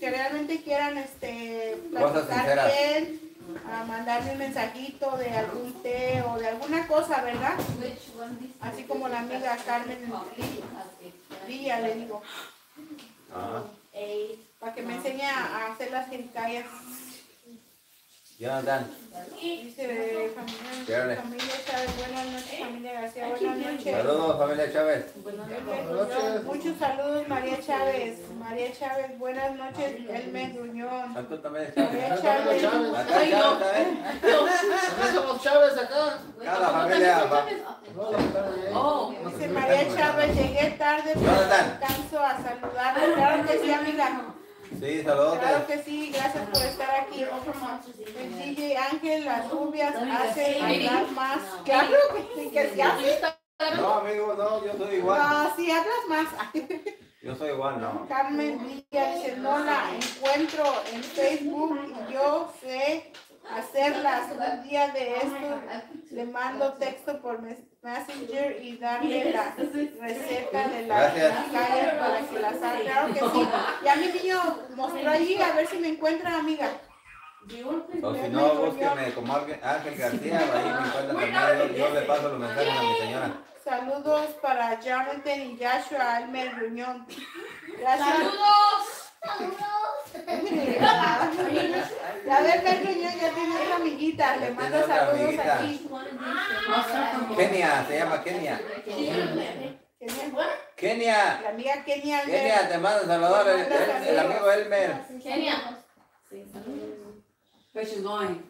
platicar sinceras. bien, a mandarme un mensajito de algún té o de alguna cosa, ¿verdad? Así como la amiga Carmen Villa, le digo, Ajá. para que me enseñe a hacer las jericayas. Jonathan. Dice Chévere. familia Chávez, buenas noches, familia García, buenas noches. Saludos, familia Chávez. Muchos saludos, María Chávez. María Chávez, buenas noches, Elmer Gruñón. Ah, tú también, María Chávez. Chávez. Acá hay Chávez también. También somos Chávez acá. Cada familia. No, la cara de ahí. Oh, Dice María Chávez, llegué tarde, pero Jonathan. alcanzo a saludarle. Claro que sí, amiga. Sí, saludos. Claro que sí, gracias por estar aquí. El DJ Ángel, las rubias hacen hablar más. Claro que sí hace. No, amigo, no, yo soy igual. No, sí hablas más. Yo soy igual, no. Carmen Villa dice, no la encuentro en Facebook y yo sé hacerlas. Un día de esto le mando texto por Messenger y darle la receta de las Gracias. calles para que las haga. Claro que sí. Ya mi niño mostró allí, a ver si me encuentra, amiga. O si no, búsqueme como Ángel García, ahí me encuentran también. Yo le paso los mensajes a mi señora. Saludos para Jonathan y Joshua Almer Gruñón. Gracias. La del Gruñón ya tiene otra amiguita, le mando tiene otra saludos amiguita. aquí. Kenia, se llama Kenia. Kenia. La amiga Kenia Almer. Kenia, te mando saludos. El amigo Elmer. Kenia. Where she's going?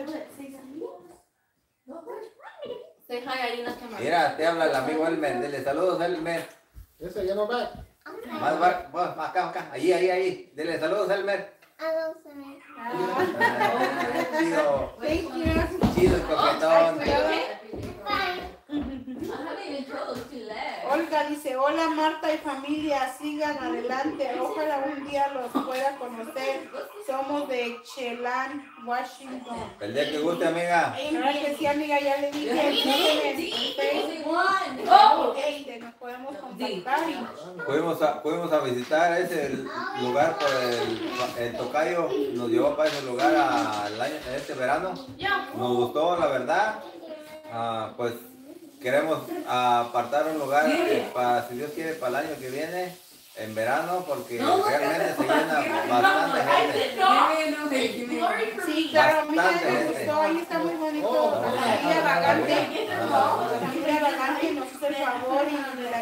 Say hi ahí en la cámara. Mira, te habla el amigo Elmer. Dile saludos, Elmer. Ese ya no va. Más acá. Ahí. Dile saludos, Elmer. Chido. Thank you. Chido, coquetón. Olga dice, hola Marta y familia, sigan adelante, ojalá un día los pueda conocer, somos de Chelan, Washington. El día que guste, amiga. Ahora que sí, amiga, ya le dije, en Facebook, nos podemos contactar. Fuimos a visitar ese lugar por el tocayo, nos llevó para ese lugar este verano. Nos gustó, la verdad. Pues queremos apartar un lugar para, si Dios quiere, para el año que viene, en verano, porque realmente se llena bastante gente. Sí, claro, a mí Bastante me gente. gustó, ahí está muy bonito, la familia vagante,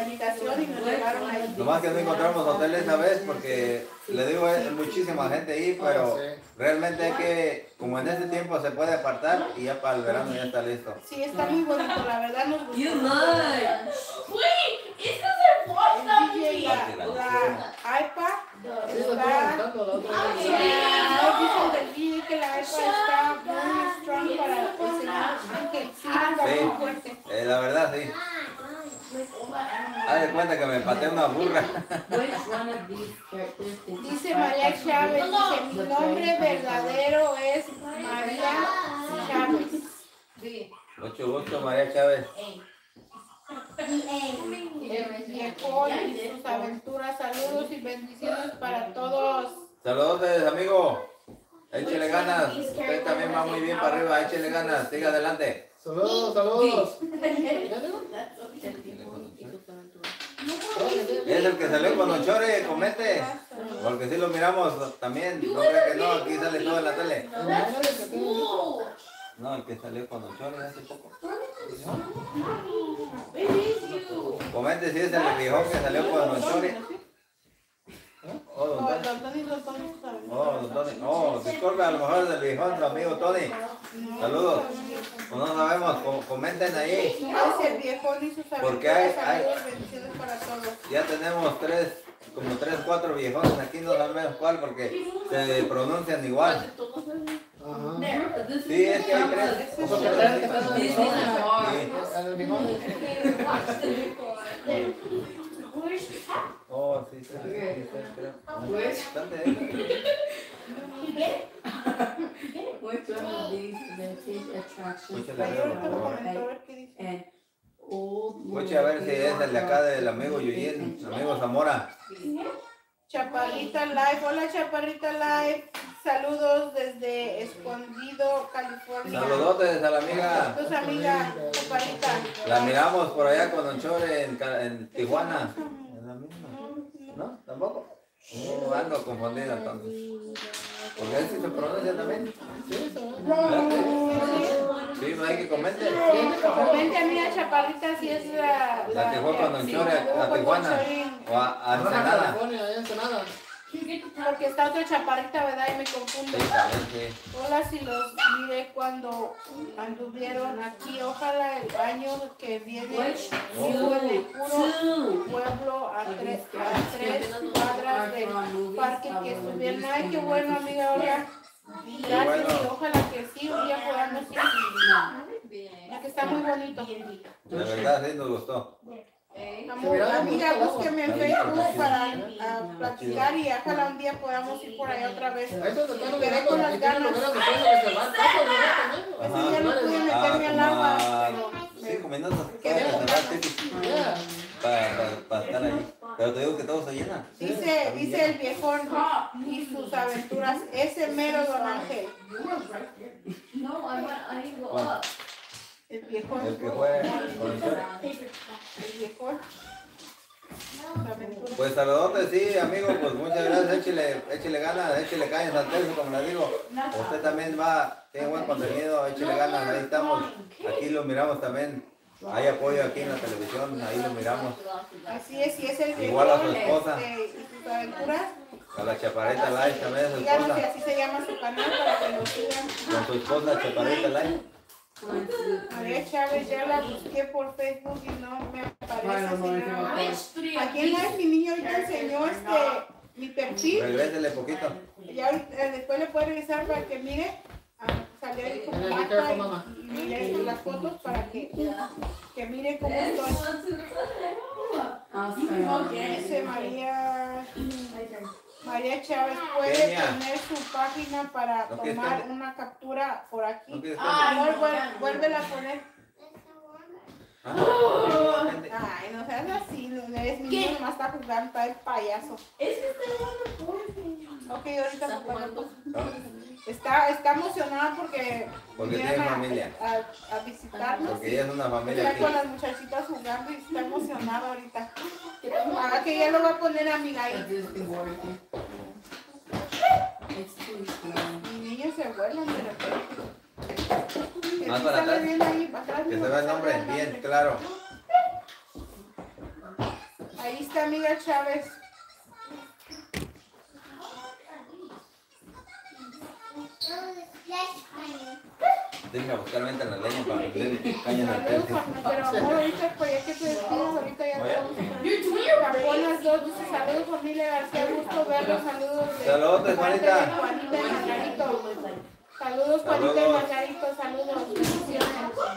invitación y nos llevaron ahí. Nomás que no encontramos hotel esa vez porque le digo, es muchísima gente ahí, pero realmente es que como en ese tiempo se puede apartar y ya para el verano ya está listo. Sí, está muy bonito, la verdad nos gustó. You lied. Wait, is this their vlog El DJ, la iPad Sí, lo estoy está... comentando la otra vez. Dicen del DJ que la iPad está muy strong para enseñar, aunque sí está muy fuerte. La verdad, sí. Haz de cuenta que me pateé una burra. Which one of these characters did you Dice start María with? Chávez, dice, mi nombre verdadero es María Chávez. Mucho gusto, María Chávez. Viajó y sus aventuras, saludos y bendiciones para todos. Saludos, amigo. Échele ganas. Usted también va muy bien para arriba. Échele ganas. Siga adelante. Saludos, saludos. Es el que salió con Don Chore, comente. Porque si lo miramos también. No creo que no, aquí sale todo en la tele. No, el que salió con Don Chore hace poco. Comente si es el viejón que salió con Don Chore. Oh, Don Tony. Oh, Don Tony. Oh, disculpe, a lo mejor es el viejón, su amigo Tony. Saludos. Pues no sabemos, comenten ahí. Es el viejón y sus Porque aventuras, saludos, bendiciones para todos. ya tenemos como 3, 4 viejones aquí, no sabemos cuál porque se pronuncian igual. Ajá. Sí, es que hay 3. O sea, que traen que están en el These bijón. things are hard. En el bijón. Oh, sí, sí, creo. Bastante, Which one of these vintage attractions Escúchale, Ahí ahorita lo por favor. comentó, a ver qué dice. and old Escuche a ver si es el de acá del amigo Yuyin, amigo Zamora. Chaparrita Live, hola Chaparrita Live, saludos desde Escondido, California. Saludotes a la amiga. Tus amigas, Chaparrita. La miramos por allá con Don Chore en Tijuana. ¿Es la misma? ¿No? ¿Tampoco? Oh, ando confundido entonces. Porque él sí se pronuncia también. Sí, no hay que comentar. Comente a mí a Chaparrita si es La que fue con Don Chore a Tijuana o a Ensenada. California, allá en Ensenada. Porque está otra Chaparrita, ¿verdad? Y me confundo. Sí, también, sí. Hola, si los miré cuando anduvieron aquí. Ojalá el año que viene vivo en el puro pueblo a tres cuadras del parque que estuvieron. Ay, qué bueno, amiga, ahora. Gracias y ojalá que sí, un día podamos ir. Ya que está muy bonito. De verdad, sí, nos gustó. Amiga, búsqueme en Facebook para platicar y ojalá un día podamos ir por allá otra vez. Ahí es donde están los Quedé viejos, con las y tienen ganas. lugares donde pueden reservar casas, ¿verdad? Ese También. día no pude meterme al agua, pero 5 minutos Quedé para con reservar ganas. tickets Yeah. para estar ahí. Pero te digo que todo se llena. Dice el viejón y sus aventuras, ese mero Don Ángel. No, I need to go ¿Cuál? up. El viejón. El que fue con el Chore. El viejón. Sus aventuras. Pues saludotes, sí, amigo, pues muchas gracias, échele ganas, échele cañas al tercio, como le digo. Usted también tiene buen contenido, échele ganas, ahí estamos, aquí lo miramos también. Hay apoyo aquí en la televisión, ahí lo miramos. Así es, y es el viejón. Igual a su esposa. Y sus aventuras. A la Chaparrita Live también, su Díganos si esposa, así se llama su canal para que lo sigan. con su esposa Chaparrita Live. María Chávez, ya la busqué por Facebook y no me aparece. Señora. Aquí en Live mi niño ahorita enseñó mi perfil. Regrésele poquito. Y ahorita, después le puede regresar para que mire. Salió ahí como mapa y mire las fotos para que mire cómo estoy. Dice María Chávez, puede Kenia. tener su página para ¿No quieres tomar cambio? una captura por ¿No aquí. quieres Amor, vuélvela a poner. cambio? Ay, no seas así, no eres mi niño, nomás está jugando, está el payaso. Es que está jugando. Ok, ahorita Está papá, jugando. está emocionada porque Porque vinieron tiene familia. a visitarnos. Porque ella es una familia Está aquí. con las muchachitas jugando y está emocionada ahorita. Ah, que ya lo va a poner amiga ahí. Mis niños se vuelan de repente. Que Más sí para sale atrás. bien ahí, para atrás, Que se mijo, vea el sale nombre bien bien claro. Ahí está amiga Chávez. Tengo que buscar venta la leña para meterle caña al tercio. Pero amor, ahorita pues ya que te despidas, ahorita ya te vamos a Caponas 2 dice saludos familia García, gusto verlos, saludos de Saludos, Juanita. Juanita y Margarito. Saludos Juanita y Margarito, saludos, bendiciones.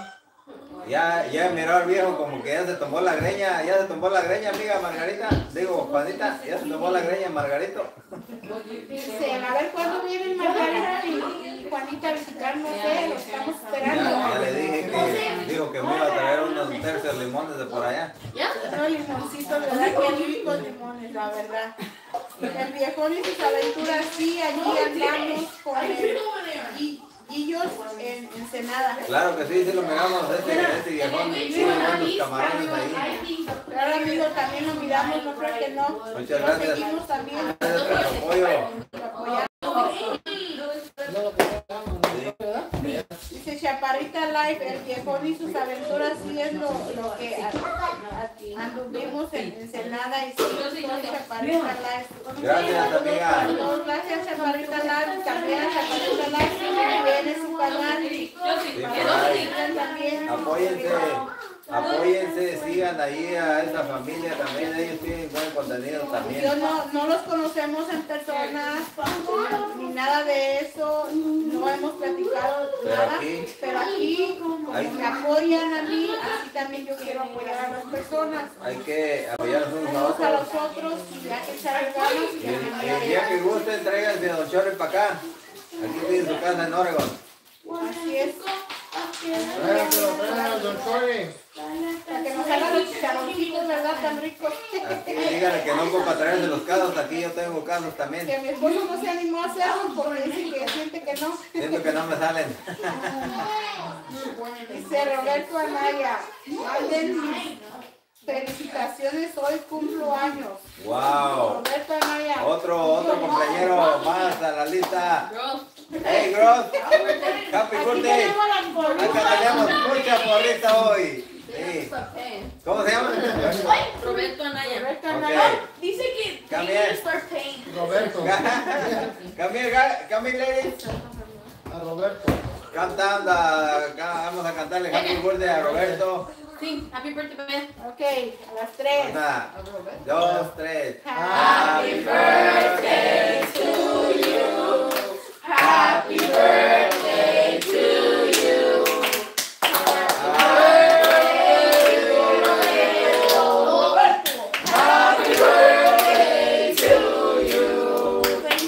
Ya miró al viejo como que ya se tomó la greña, amiga Margarita. Digo, Juanita, ya se tomó la greña, Margarito. Dice, a ver cuándo vienen Margarita y Juanita a visitar, no sé, lo estamos esperando. Ya le dije que dijo que me iba a traer unos tercios limones de por allá. Unos limoncitos, ¿verdad? Qué ricos limones, la verdad. El viejón y sus aventuras, sí, allí andamos con el Guillos en Ensenada. Claro que sí lo miramos, este viejón, sí, buenos camarones ahí. Claro, amigo, también lo miramos, no creo que no. Muchas Lo gracias. seguimos también. Gracias por su apoyo. Apoyando. Dice Chaparrita Live, el viejón y sus aventuras, sí es lo que anduvimos en Ensenada y sí, con Chaparrita Live. Gracias, amiga. Saludos, gracias Chaparrita Live, también a Chaparrita Live, viene su canal. También. Apóyense, sigan ahí a esa familia también, ellos tienen buen contenido también. Yo no los conocemos en persona, ni nada de eso, no hemos platicado nada, pero aquí, como me apoyan a mí, así también yo quiero apoyar a las personas. Hay que apoyarnos unos a los otros y hay que echarle ganas. Y el día que gusten, tráiganse a Don Chore para acá, aquí tiene su casa en Oregon. Así es. Don Chore. Para que nos hagan los chicharroncitos, ¿verdad? Tan ricos. Dígale que no ocupa traerse los casos, aquí yo tengo casos también. Que mi esposo no se animó a hacerlo porque dice que siente que no. Siento que no me salen. Dice Roberto Anaya, manden mis felicitaciones, hoy cumplo años. Wow. Roberto Anaya. Otro compañero más a la lista. Hey, Gross. Happy birthday. Acá tenemos mucha porrita hoy. Sí. ¿Cómo se llama? Roberto Anaya. Roberto Anaya. Dice que Come here. start paying. Roberto. Come here, ladies. A Roberto. Cantando, vamos a cantarle Happy Birthday a Roberto. Sí, happy birthday, bebé. Ok, a las 3. 1, 2, 3. Happy birthday to you. Happy birthday to you. Happy birthday to you.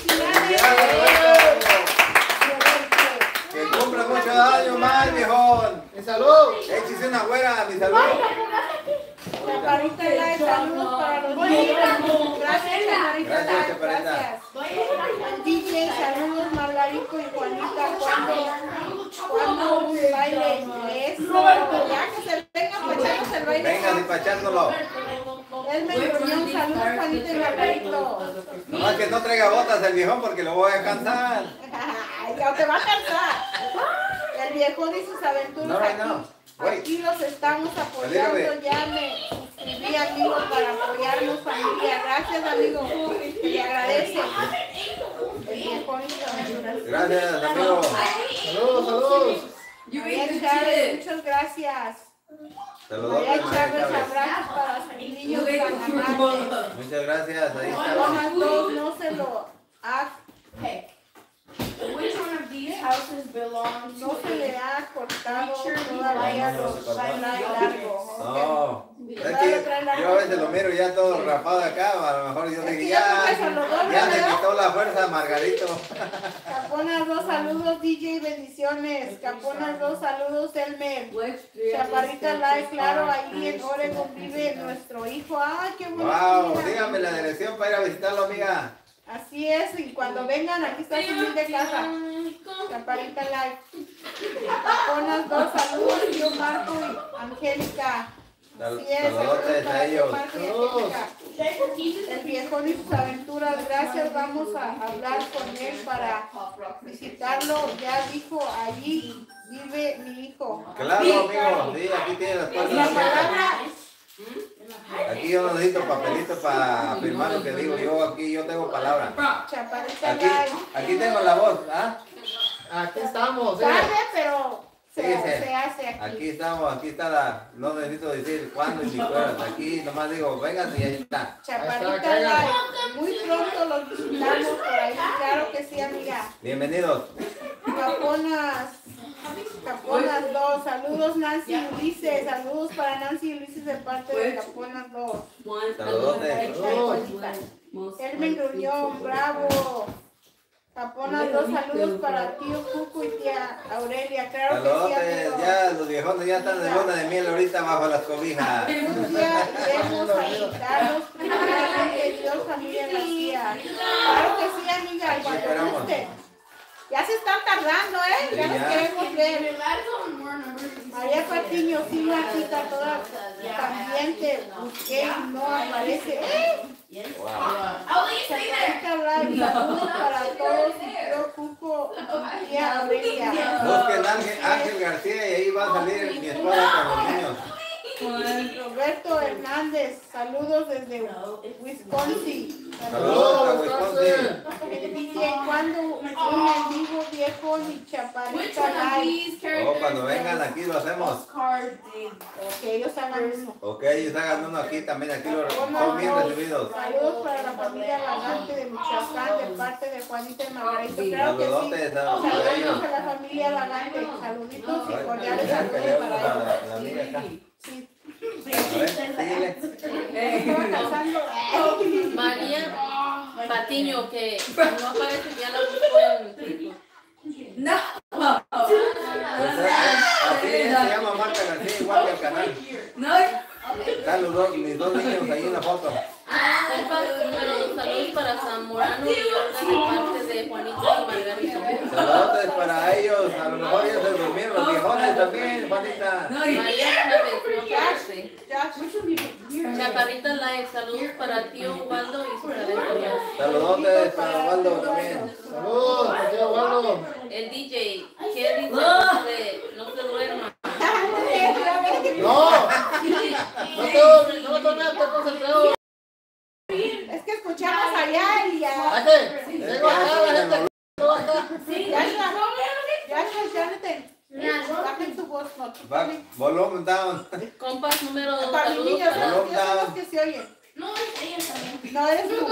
Que cumpla muchos años más, viejón. Mi salud. Échese una güera, mi salud. Chaparrita Live, saludos para los niños. Gracias, Chaparrita Gracias, Live, Chaparrita. gracias. DJ, saludos, Margarito y Juanita. ¿Cuándo un baile? Eso, ya que se vengan para echarnos el baile. Venga, despachándolo. Él me reunió, saludos, Juanita y Margarito. Nomás que no traiga botas el viejón porque lo voy a cansar. Ya te va a cansar. El viejón y sus aventuras No, aquí. no. Aquí los estamos apoyando. Ya me suscribí, amigo, para apoyarnos, familia. Gracias, amigo. Le agradece. El viejón y sus aventuras. Gracias, amigo. Saludos, saludos. María Chávez, muchas gracias. Saludos, María María Chávez, Chávez. abrazos para sus niños tan amables. Muchas gracias, ahí está. Tomás dos, no se lo ha, Which one of these houses belongs no to se le ha cortado todavía los trae largo. No, es que yo a veces lo miro ya todo rapado acá, a lo mejor yo dije, ya le quitó la fuerza a Margarito. Caponas 2, saludos DJ, bendiciones. Caponas 2, saludos Elmer. Chaparrita Live, claro, ahí en Oregon vive nuestro hijo. Ay, qué bonito. Wow, dígame la dirección para ir a visitarlo, amiga. Así es, y cuando vengan, aquí está su link de casa. Chaparrita Live. Caponas 2, saludos, yo Marco y Angélica. Así es, Saludos a ellos. Marco y Angélica. El viejón y sus aventuras, gracias, vamos a hablar con él para visitarlo. Ya dijo, allí vive mi hijo. Claro, amigo, sí, aquí tiene las puertas La abiertas. palabra, Aquí aquí yo no necesito papelitos para afirmar lo que digo. Aquí yo tengo palabra. Chaparrita Aquí tengo la voz, ¿ah? Aquí estamos. tarde, pero se hace aquí. Aquí estamos, aquí está la... No necesito decir cuándo y ni cuándo. Aquí nomás digo, vengan y ahí está. Chaparrita Live, muy pronto los visitamos por ahí, claro que sí, amiga. Bienvenidos. Caponas 2, saludos Nancy y Ulises, saludos para Nancy y Ulises de parte de Caponas 2. Saludotes. Hermen Gruñón, bravo. Caponas 2, saludos para tío Cuco y tía Aurelia, claro que sí, Saludotes, amigo. ya los viejones ya están de luna de miel ahorita bajo las cobijas. Un día iremos a visitarlos, primeramente Dios, familia García. Claro que sí, amiga, cuando guste. Ya se están tardando, ¿eh? Ya nos queremos ver. María Patiño, sí, Blanquita, toda cambiante. Busqué y no aparece. Chaparrita Live, saludos para todos. Y yo, Cuco, y tía Aurelia. Busquen Ángel García y ahí va a salir mi esposa con los niños. Roberto Hernández, saludos desde Wisconsin. Saludos a Wisconsin. Dice, ¿cuándo un mendigo viejo ni Chaparrita Live? Cuando vengan aquí lo hacemos. Que ellos hagan uno. Ok, ellos hagan uno aquí también, aquí son bien recibidos. Saludos para la familia Lagante de Michoacán de parte de Juanita y Margarito. Claro que sí. Saludotes Saludos a la familia Lagante. Saluditos y cordiales saludos para ellos. La amiga acá. Sí. A ver, síguele. María Patiño, que no aparece, ya la busco en Facebook. Así se llama Marta García, igual que el canal. Están mis dos niños ahí en la foto. Saludos para Zamorano y Olga de parte de Juanita y Margarito. Saludos para ellos, a lo mejor ya se durmieron, los viejones también, Juanita. María Chávez, no aparece. Chaparrita Live, saludos para tío Ubaldo y su calendaria. Saludos para Ubaldo también. Saludos, tío Ubaldo. El DJ, ¿qué dice? No se duerma. No me tomé, estoy concentrado. Es que escuchamos allá y ya. Tengo acá la gente. Bajen su voz, no. Volumen down. Compas número 2, Para los saludos niños, para... son los que se oyen. No, es ella también. No eres tú.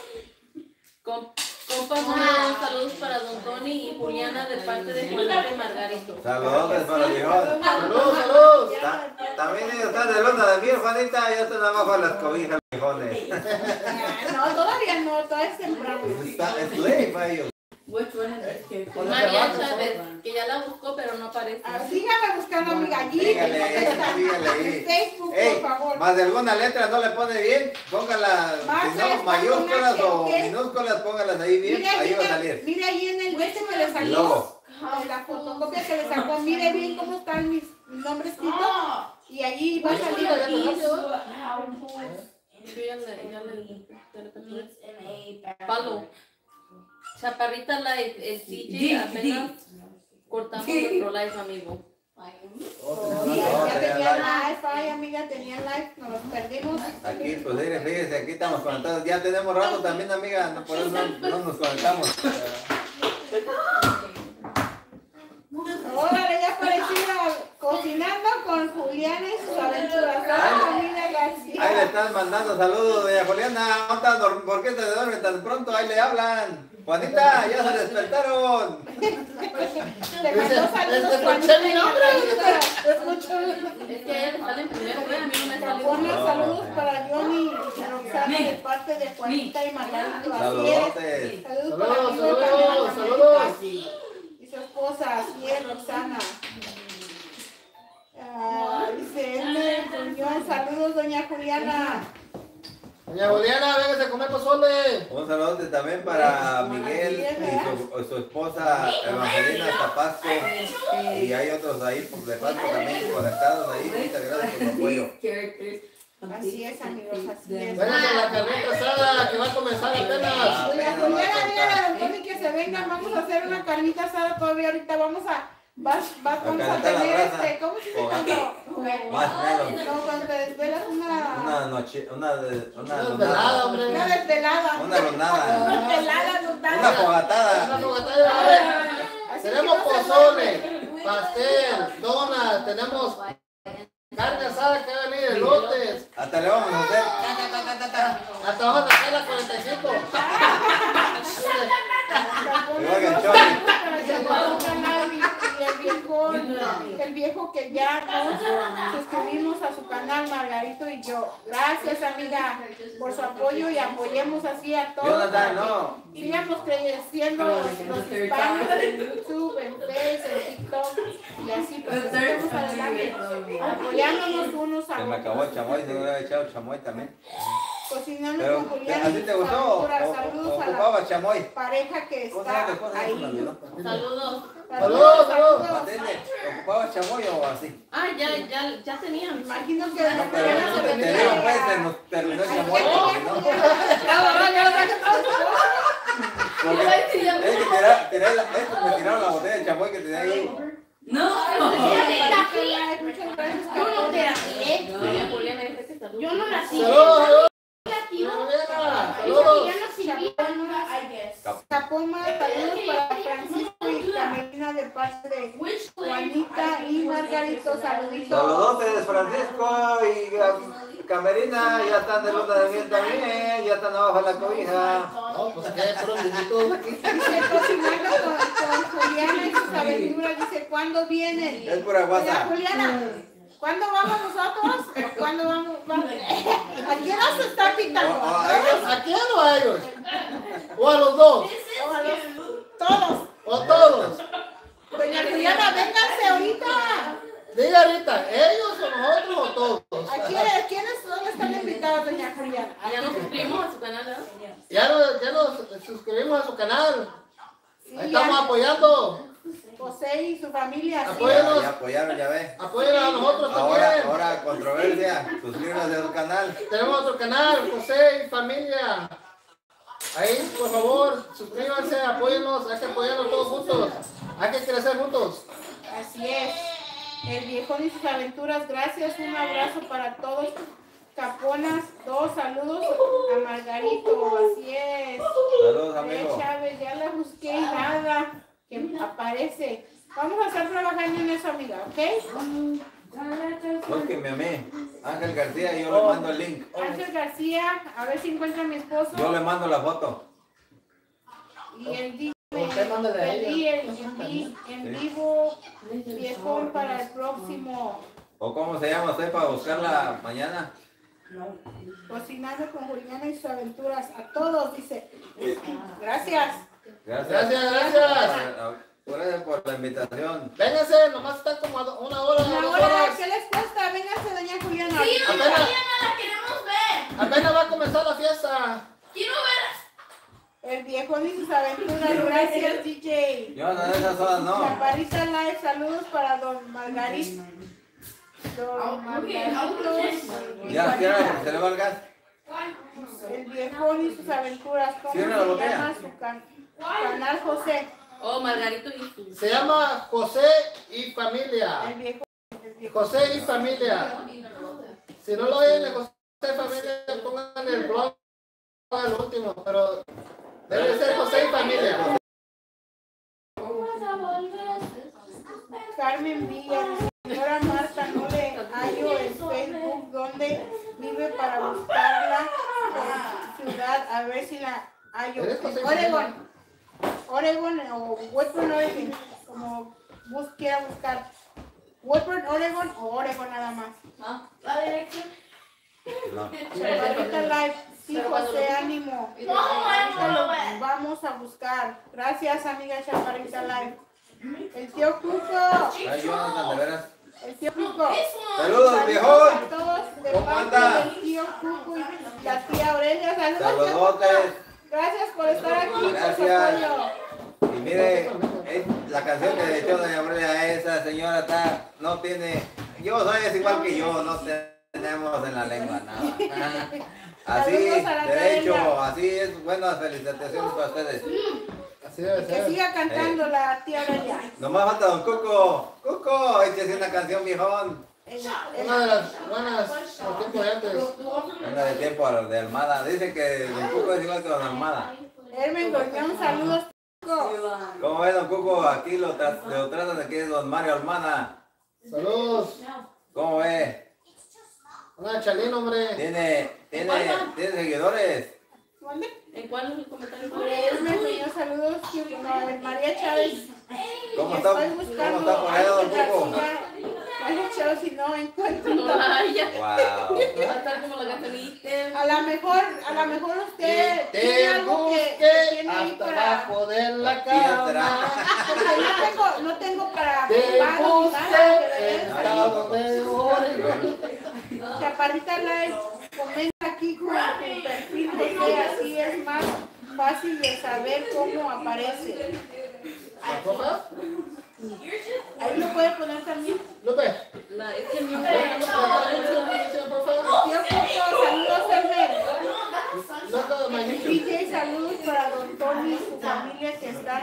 Compas número 2, saludos para Don Tony y Juliana de parte de Juanita y Margarito. Saludos para los viejones. Saludos. También ellos están de luna de miel, Juanita, ya están abajo de las cobijas, viejones. No, todavía no, todavía es temprano. Es ley para ellos. María Chávez, que ya la buscó pero no aparece. Síganme buscando, amiga, allí. Dígale ahí. En Facebook, Ey, por favor. más de alguna letra no le pone bien, póngala, si no, mayúsculas o minúsculas, póngalas ahí bien, ahí va a salir. Mire ahí en el este que le salió. Logo. La fotocopia que le sacó, mire bien cómo están mis nombres escritos. Y allí va a salir. Palo. Chaparrita Live, el DJ apenas cortamos nuestro live, amigo. Ya tenía live, ay amiga, tenía live, nos los perdimos. Aquí, pues fíjese, aquí estamos conectados. Ya tenemos rato también, amiga, no, por eso no nos conectamos. Órale, ya aparecía cocinando con Juliana y sus aventuras. Familia García. Ahí le están mandando saludos, doña Juliana. ¿Por qué te duermes tan pronto? Ahí le hablan. Juanita, ya se despertaron. Te mandó saludos, Juanita. Es que a ella le salen primero, a mí no me sale. Bueno, saludos para Johnny y Roxana de parte de Juanita y Margarito. Saludos. Saludos para Juanita Saludos. y su esposa, así es, Roxana. Dice Muñoz, saludos, doña Juliana. Doña Juliana, véngase a comer pozole. Un saludo también para Miguel y su esposa Evangelina Tapasco. Y hay otros ahí de Pasco también conectados ahí. Muchas gracias por su apoyo. Así es, amigos, así es. Véngase a la carnita asada que va a comenzar apenas. Doña Juliana, dígale a Don Tony que se vengan, vamos a hacer una carnita asada todavía ahorita, vamos a Vas con Acá a está la tener raza. ¿cómo se dice O cuando? más menos. No, cuando te desvelas Una noche, una Desvelada, lunada. hombre. una desvelada. Una lunada. Una desvelada total. Una fogatada. Una fogatada, a ver. Así Tenemos que no se pozole, duerme. pastel, donas, tenemos carne asada que va a venir, elotes. Hasta le vamos a hacer. Hasta vamos a sacar la 45. Igual que el Chori. Y el viejo que ya nos suscribimos a su canal, Margarito y yo. Gracias, amiga, por su apoyo y apoyemos así a todos. Jonathan, no. Sigamos creciendo los hispanos en YouTube, en Facebook, en TikTok y así, pues seguimos adelante, apoyándonos unos a Se me otros. acabó el chamoy, se me había echado chamoy también. Cocinando Pero, con Julián. ¿a ti te gustó? Saludos a la ¿Ocupaba chamoy? pareja que ¿Cómo se llama está después de eso? Me ahí. olvidó. Saludos. Saludos. Matete, ¿ocupaba chamoy o así? Ah, ya tenían. Imagino que No, pero no te digo, pues, se nos terminó el chamoy. Porque me tiraron la botella de chamoy que tenía ahí. No. Muchas gracias, Yo no te la tiré. Juliana dice que saludos. Yo no la tiré. Saludos, La tiró. saludos. Ya no sirvió, I guess. Capoma, saludos para Francisco y Camerina de parte de Juanita y Margarito, saluditos. Saludotes, Francisco y Camerina, ya están de luna de miel también, ya están abajo de la cobija. No, pues aquí hay puros niñitos aquí. Dice cocinando con Juliana y sus aventuras, dice, ¿cuándo vienen? Es pura Mira, guasa. Juliana, ¿cuándo vamos nosotros? ¿O ¿cuándo vamos? ¿A quién nos está pintando? ¿A quién o a ellos? ¿O a los dos? O a los- todos. ¿O a todos? Doña Juliana, vénganse ahorita. Diga ahorita, ¿ellos o nosotros o todos? ¿A quiénes son están invitados, doña Juliana? Ya nos suscribimos a su canal, ¿verdad? Ya nos suscribimos a su canal. Sí, Ahí estamos ya. apoyando. José y su familia. Sí. Apóyanos. Ya apoyaron, ya ves. Apoyen a nosotros Ahora, también. ahora controversia, suscríbanse a su canal. Tenemos otro canal, José y familia. Ahí, por favor, suscríbanse, apóyennos. Hay que apoyarnos todos juntos. Hay que crecer juntos. Así es. El viejón y sus aventuras. Gracias. Un abrazo para todos. Caponas, dos saludos a Margarito. Así es. Saludos, amigo. Chávez, ya la busqué y nada que aparece. Vamos a estar trabajando en eso, amiga, ¿ok? Búsquenme a mí, Ángel García, y yo le mando el link. Ángel García, a ver si encuentra a mi esposo. Yo le mando la foto. Y él dice, Usted mándale a ella. pedí en vivo viejón para el próximo. ¿O cómo se llama usted para buscarla mañana? Cocinando con Juliana y sus aventuras. A todos, dice. Gracias. Gracias. Gracias por la invitación. Vénganse, nomás están como a una hora, Una 2 hora, horas. ¿qué les cuesta? Vénganse, doña Juliana. Sí, doña Apenas- Juliana, la queremos ver. Apenas va a comenzar la fiesta. Quiero ver. El viejón y sus aventuras. Gracias, DJ. Yo no, de esas horas no. Chaparrita Live, saludos para don Margarito. Don Margarito. Ya, cierra porque se le va el gas. El viejón y sus aventuras. ¿Cómo Cierra la se botella. llama su canal, José? Oh, Margarito y su. Se llama José y familia. El viejo. José y familia. Si no lo oyen de José y familia, pongan el blog al último, pero debe ser José y familia. Carmen Villa, señora Marta, no le hallo en Facebook donde vive para buscarla por ciudad, a ver si la hallo. ¿Eres José? Oregon o Woodburn, Oregon, como quiera buscar. Woodburn, Oregon o Oregon nada más. La dirección. No. Ahorita live, sí, José, ánimo. Ahorita lo vamos a buscar. Gracias, amiga Chaparrita Live. El tío Cuco. Ay, Jonathan, de veras. El tío Cuco. Saludos, viejón. A todos de ¿Cómo parte anda? del tío Cuco y la tía Aurelia. Saludos, tío Saludotes. Cuco. Gracias por estar aquí, por su Gracias. apoyo. Y mire, la canción que dedicó doña Aurelia, esa señora está, no tiene, yo soy es igual que yo, no tenemos en la lengua nada. Así, Saludos a la derecho, academia. así es, buenas felicitaciones para ustedes. Así debe Que ser. siga cantando la tía Aurelia. Nomás falta don Cuco. Cuco, échese una canción, viejón. Una de las buenas por tiempo de antes. Anda de tiempo de Almada. Dice que don Cuco es igual que don Almada. Hermen Gorñón, saludos. Cuco. ¿Cómo es don Cuco? Aquí lo tratan de que es don Mario Almada. Saludos. ¿Cómo es? Una chalín, hombre. ¿Tiene seguidores? ¿Dónde? ¿En cuál comentario? Hermen Gorñón, saludos. No, María Chávez. ¿Cómo está por allá don Cuco? María Chávez, si no encuentro. Vaya. Wow. Va a estar como la gasolina. A lo mejor usted Te tiene algo que busqué tiene ahí hasta para. abajo de la cama. Porque no tengo para Te pago ni nada, busqué de verdad. estado de Oregón. Chaparrita Live, comenta aquí con tu perfil, porque así es más fácil de saber cómo aparece. ¿La copa? Ahí lo puede poner también. Lupe. Es que mi ¿La por favor? Tío Coco, saludos, Hermen. Loco, magnífico. DJ, saludos para Don Tony y su familia que están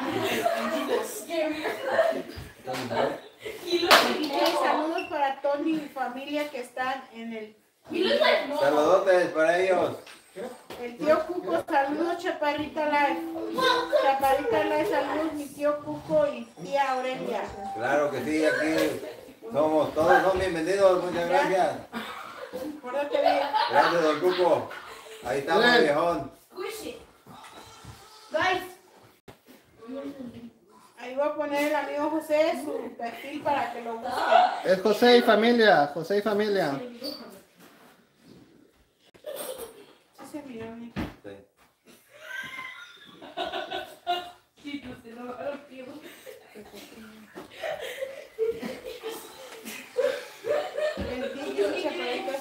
DJ, saludos para Tony y familia que están en el. Saludotes para ellos. El tío Cuco, saludos, Chaparrita Live. Chaparrita Live, saludos, mi tío Cuco y tía Aurelia. Claro que sí, aquí todos son bienvenidos, muchas gracias. Pórtate bien. Gracias don Cuco. Ahí estamos, Bien. viejón. Ahí voy a poner el amigo José su perfil para que lo busque. Es José y familia. José y familia. Sí se miró, ¿no? Sí. El DJ Chaparrita.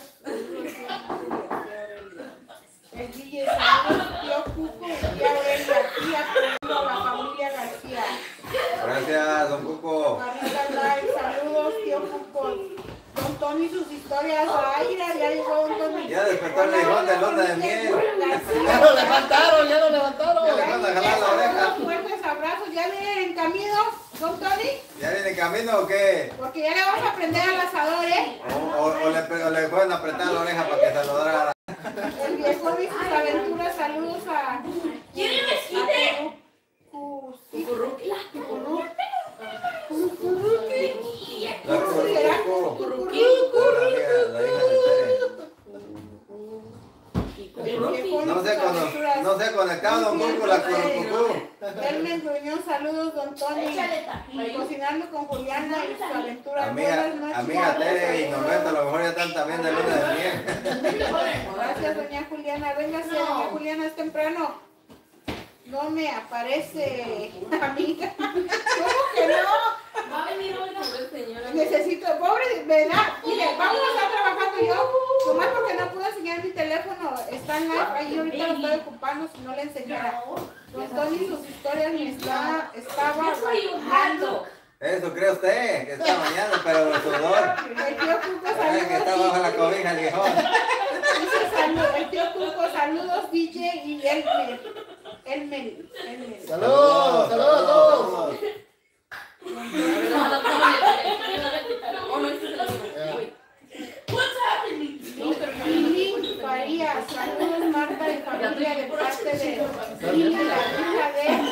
El DJ, saludos, tío Cuco y tía Aurelia. Aquí apoyando a la familia García. Gracias, don Cuco. Chaparrita Live, saludos, tío Cuco. Don Tony, sus historias. Ay, mira, ya llegó Don Tony. Ya despertó el viejón de luna de miel. Ya lo levantaron, ya lo levantaron. Ya le falta jalar la oreja. Fuertes abrazos. ¿Ya vienen en camino, Don Tony? ¿Ya viene en camino o qué? Porque ya le vamos a prender al asador, ¿eh? O le pueden apretar la oreja para que se lo dara. El viejo y sus aventuras. Saludos a... ¿Quieren mezquite? Cucurruqui. La ¿Será? Cucurruqui. La hija de Tere. No se ha conectado don Cuco, la Cucurrucú. Hermen Gruñón, saludos, Don Tony. Cocinando con Juliana y sus aventuras. Buenas noches. Amiga Tere y Norberto, a lo mejor ya están también de luna de miel. Gracias, doña Juliana. Véngase, doña Juliana, es temprano. No me aparece, amiga. ¿Cómo que no? Va a venir Olga. Señora. Necesito, pobre, ¿verdad? Dije, vamos a estar trabajando yo. Nomás porque no puedo enseñar mi teléfono. Está en live, ahí ahorita lo estoy ocupando si no le enseñara. Don Tony, sus historias me estaba bailando. Eso cree usted, que está bañando, pero de sudor. El tío Cuco, Ay, que está bajo la saludos. cobija el viejón. Dice saludos, el tío Cuco, saludos, DJ y Elmer. Saludos, saludos a todos. Lili Farías, saludos Marta y familia de parte de Lili, la hija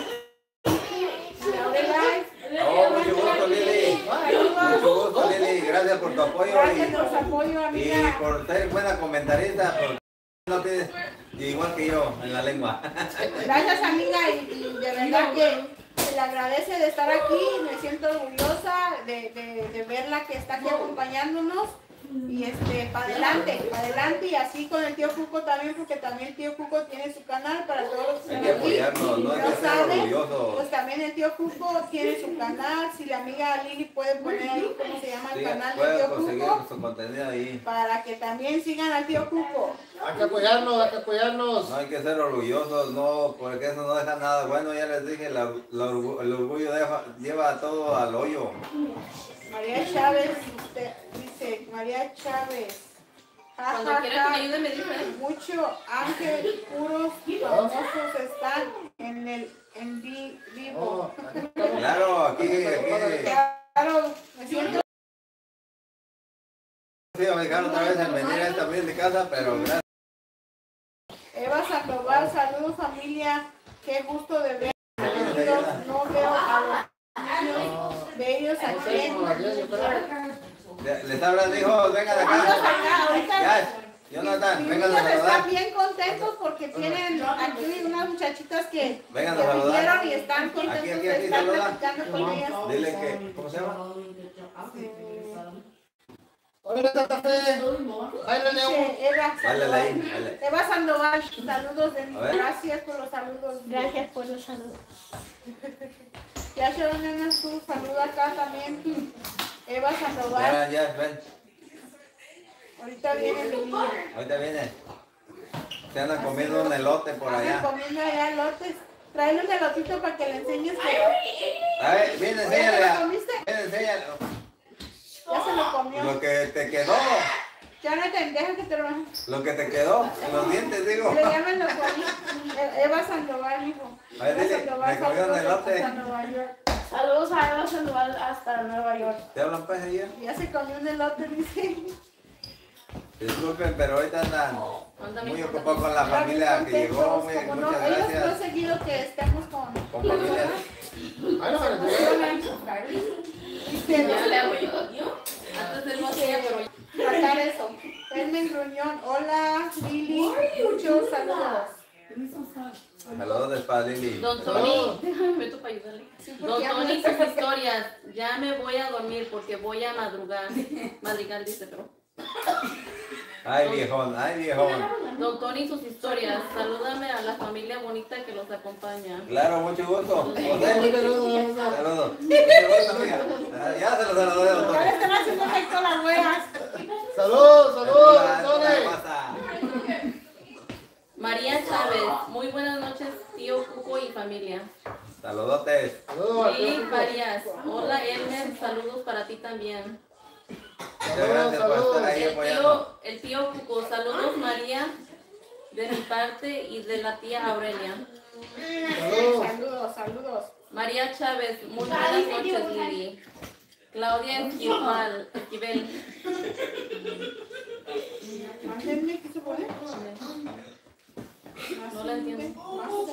de Aurelia. Oh, mucho gusto, Lili. Mucho gusto, Lili. Gracias por tu apoyo Gracias por su apoyo, y amiga. por ser buena comentarista. Porque no tienes, igual que yo, en la lengua. Gracias, amiga, y de verdad que se le agradece de estar aquí. Me siento orgullosa de verla que está aquí acompañándonos. Y para adelante, y así con el tío Cuco también, porque también el tío Cuco tiene su canal para todos los que Hay que están aquí. apoyarnos, no hay No que ser saben, orgullosos. pues también el tío Cuco tiene su canal. Si la amiga Lili puede poner ahí cómo se llama el Sí, canal del pueden tío conseguir Cuco, su contenido ahí. para que también sigan al tío Cuco. Hay que apoyarnos, hay que apoyarnos. No hay que ser orgullosos, no, porque eso no deja nada bueno. Ya les dije, el orgullo lleva todo al hoyo. María Chávez, usted dice, María Chávez. Cuando quiera que me ayude me dice. Mucho Ángel, puros famosos están en vivo. Claro, aquí. Claro, me siento. Sí, me dejaron otra vez en venir a esta de casa, pero gracias. Eva Sandoval, saludos familia, qué gusto de ver. No veo a los niños bellos aquí. Les hablan, hijos, vengan acá. Ya, Jonathan, vengan a saludar. Están bien contentos porque tienen aquí unas muchachitas que vengan a saludar. vinieron y están contentos de estar platicando con ellas. Dile que, ¿cómo se llama? Hola, café. Eva Sandoval, saludos de mí. Gracias por los saludos. Gracias por los saludos. Ya Sharon Nena, su saludo acá también. Eva Sandoval. Ya, ven. Ahorita viene mi niña. Ahorita viene. Se andan comiendo un elote por allá. Andan comiendo allá elotes. Tráele un elotito para que le enseñes. A ver, viene, enséñale. ¿Ya lo comiste? Viene, enséñale. Ya se lo comió. Lo que te quedó. Jonathan, deja que te lo... Lo que te quedó. Los dientes, digo. Le llaman los Eva Sandoval, hijo. A ver, dile, me comió un elote. Saludos a Eva Sandoval hasta Nueva York. ¿Te hablan pues ella? Ya se comió un elote, dice. Disculpen, pero ahorita andan muy ocupados con la familia que llegó. Muchas Ellos gracias. no han seguido que estemos con familias. Dice, Ya le hago yo. Antes él no hacía, pero tratar eso. Carmen Gruñón, hola Lili, muchos saludos. Saludos del padre Lili. Don Tony, déjame meto para ayudarle. Don Tony, sus historias. Ya me voy a dormir porque voy a madrugar. Madrigal dice, pero. Ay, viejón, ay, viejón. Don Tony, sus historias. Salúdame a la familia bonita que los acompaña. Claro, mucho gusto. Saludos. Saludos. Mucho gusto, amiga. Ya se los saludé, don Tony. Ya le están haciendo efecto las ruedas. Saludos, Tony. ¿Qué pasa? María Chávez, muy buenas noches, tío Cuco y familia. Saludotes. Lili Farías, hola Elmer, saludos para ti también. Muchas gracias por estar ahí apoyando. El tío Cuco, saludos María, de mi parte y de la tía Aurelia. Saludos. María Chávez, muy buenas noches Lili. Claudia Esquivel. Mándenme, ¿qué se pone? No la entiendo.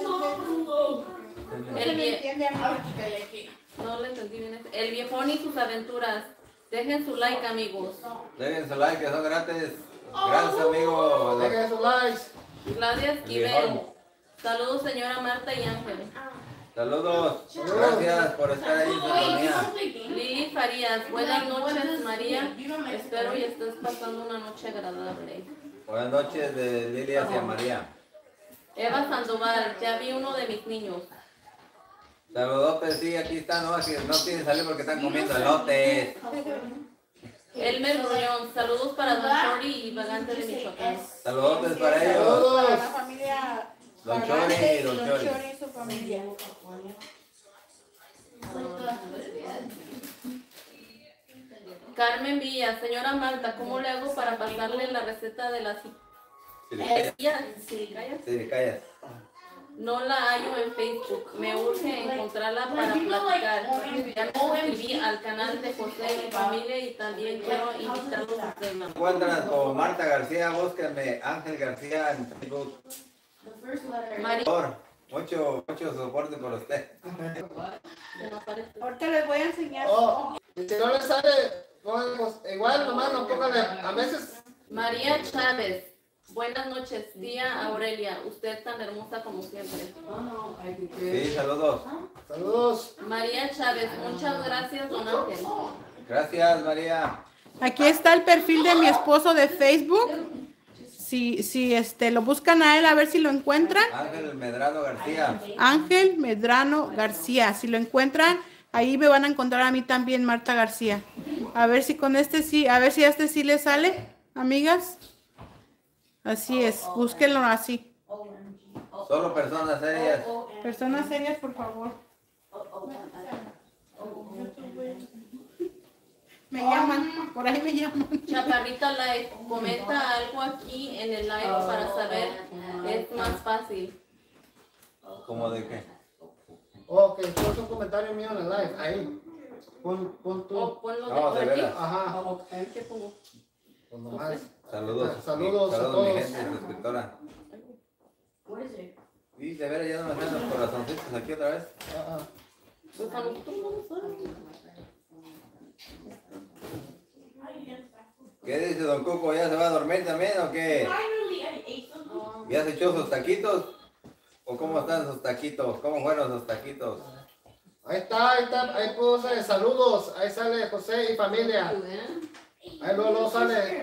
No le entendí bien. El viejón y sus aventuras. Dejen su like, amigos. Dejen su like, que son gratis. Gracias, amigos. Dejen su like. Claudia Esquivel. Saludos, señora Marta y Ángel. Saludos. Gracias por estar ahí en sintonía. Lili Farías. Buenas noches, María. Espero y estés pasando una noche agradable. Buenas noches de Lili hacia María. Eva Sandoval. Ya vi uno de mis niños. Saludotes, sí, aquí están, no, aquí no quieren salir porque están comiendo elotes. Elmer Gruñón, saludos para Don Chori y Vagante de Michoacán. Saludotes para ellos. Para la familia Don Chori y Don Chori. y su familia. Carmen Villa, señora Marta, ¿cómo le hago para pasarle la receta de las Siricayas. No la hallo en Facebook. Me urge encontrarla para platicar. Ya me suscribí al canal de José y familia y también quiero invitarlos a ustedes. Encuentran con Marta García, búsquenme Ángel García en Facebook. María. Mucho soporte por usted. Ahorita les voy a enseñar. Y si no les sale, pues, igual nomás no pónganle a veces. María Chávez. Buenas noches, tía Aurelia. Usted tan hermosa como siempre. Sí, saludos. Saludos. María Chávez. Muchas gracias, don Ángel. Gracias, María. Aquí está el perfil de mi esposo de Facebook. Si lo buscan a él, a ver si lo encuentran. Ángel Medrano García. Ángel Medrano García. Si lo encuentran, ahí me van a encontrar a mí también, Marta García. A ver si con este sí, a ver si a este sí le sale, amigas. Así es, búsquenlo así. Solo personas serias. Personas serias, por favor. Me llaman, por ahí me llaman. Chaparrita Live, comenta algo aquí en el live para saber, es más fácil. ¿Cómo de qué? Ok, pon un comentario mío en el live, ahí. Pon tú. O ponlo No, de por aquí. veras. Ajá. ¿Qué pongo? Pues nomás. Saludos. Saludos a mi todos. gente suscriptora. Y de veras ya no me hacen los corazoncitos aquí otra vez. Pues a nosotros no nos sale. ¿Qué dice Don Cuco? ¿Ya se va a dormir también o qué? ¿Ya se echó sus taquitos? ¿O cómo están sus taquitos? ¿Cómo fueron sus taquitos? Ahí está, ahí puse saludos, ahí sale José y familia. Ahí luego sale.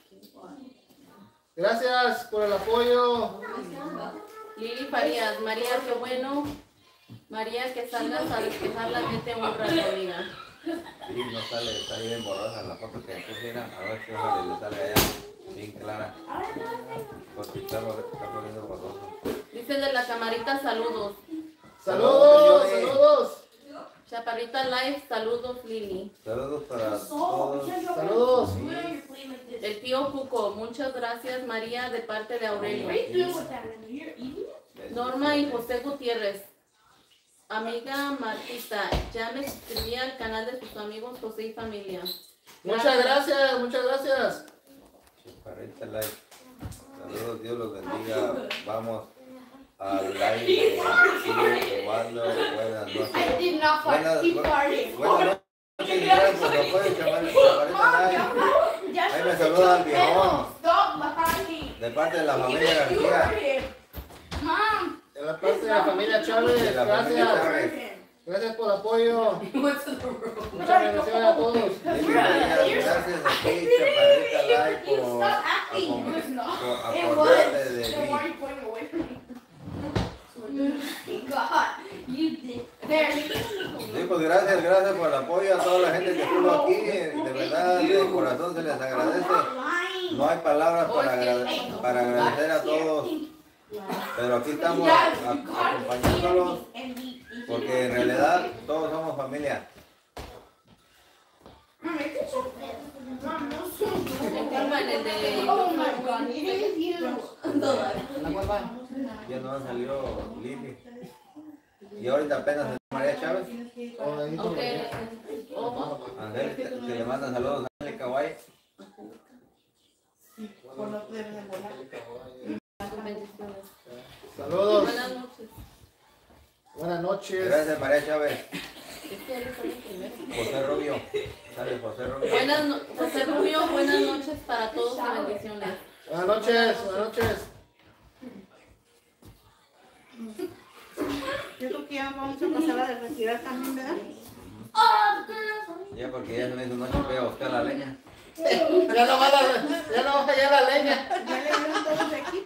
Gracias por el apoyo. Lili Farías, María, qué bueno. María, que salgas a despejar la mente un rato, amiga. Sí, no sale, está bien borrosa la foto que pusiera. A ver si ojalá le sale allá bien clara. Porque está poniendo borroso. Dice de la camarita, saludos. Saludos, saludos. Chaparrita Live, saludos Lili. Saludos para todos. Saludos. El tío Cuco, muchas gracias María de parte de Aurelio. Norma y José Gutiérrez. Amiga Martita, ya me suscribí al canal de sus amigos José y familia. Muchas gracias, muchas gracias. Chaparrita Live. Saludos, Dios los bendiga. Vamos al live. Sigue jugando. Buenas noches. I did not fart. Keep farting. Buenas noches. Gracias por su apoyo, Chaparrita Live. Ahí me saluda al viejón. Stop farting. De parte de la familia García. Mom. De la parte de la familia Chávez, De la familia gracias. Chávez. Gracias por el apoyo. Muchas bendiciones a todos. Gracias a ti, Chaparrita Live, por acordarte de mí. God, you did. There. Sí, pues gracias por el apoyo a toda la gente que estuvo aquí. De verdad, de corazón se les agradece. No hay palabras para agradecer a todos. Pero aquí estamos acompañándolos porque en realidad todos somos familia. Oh my God, it is you. Ya no han salido Lili. Y ahorita apenas es María Chávez. Ángel, que le mandan saludos a Angélica Guay. Saludos. Buenas noches. Buenas noches. Gracias María Chávez. José Rubio. Sale José Rubio. José Rubio, buenas noches para todos y bendiciones. Buenas noches, buenas noches. Yo creo que ya vamos a pasar a retirar también, ¿verdad? Ya porque ya se me hizo noche fea a buscar la leña. Ya no va a hallar la leña. Ya le dieron todos de aquí.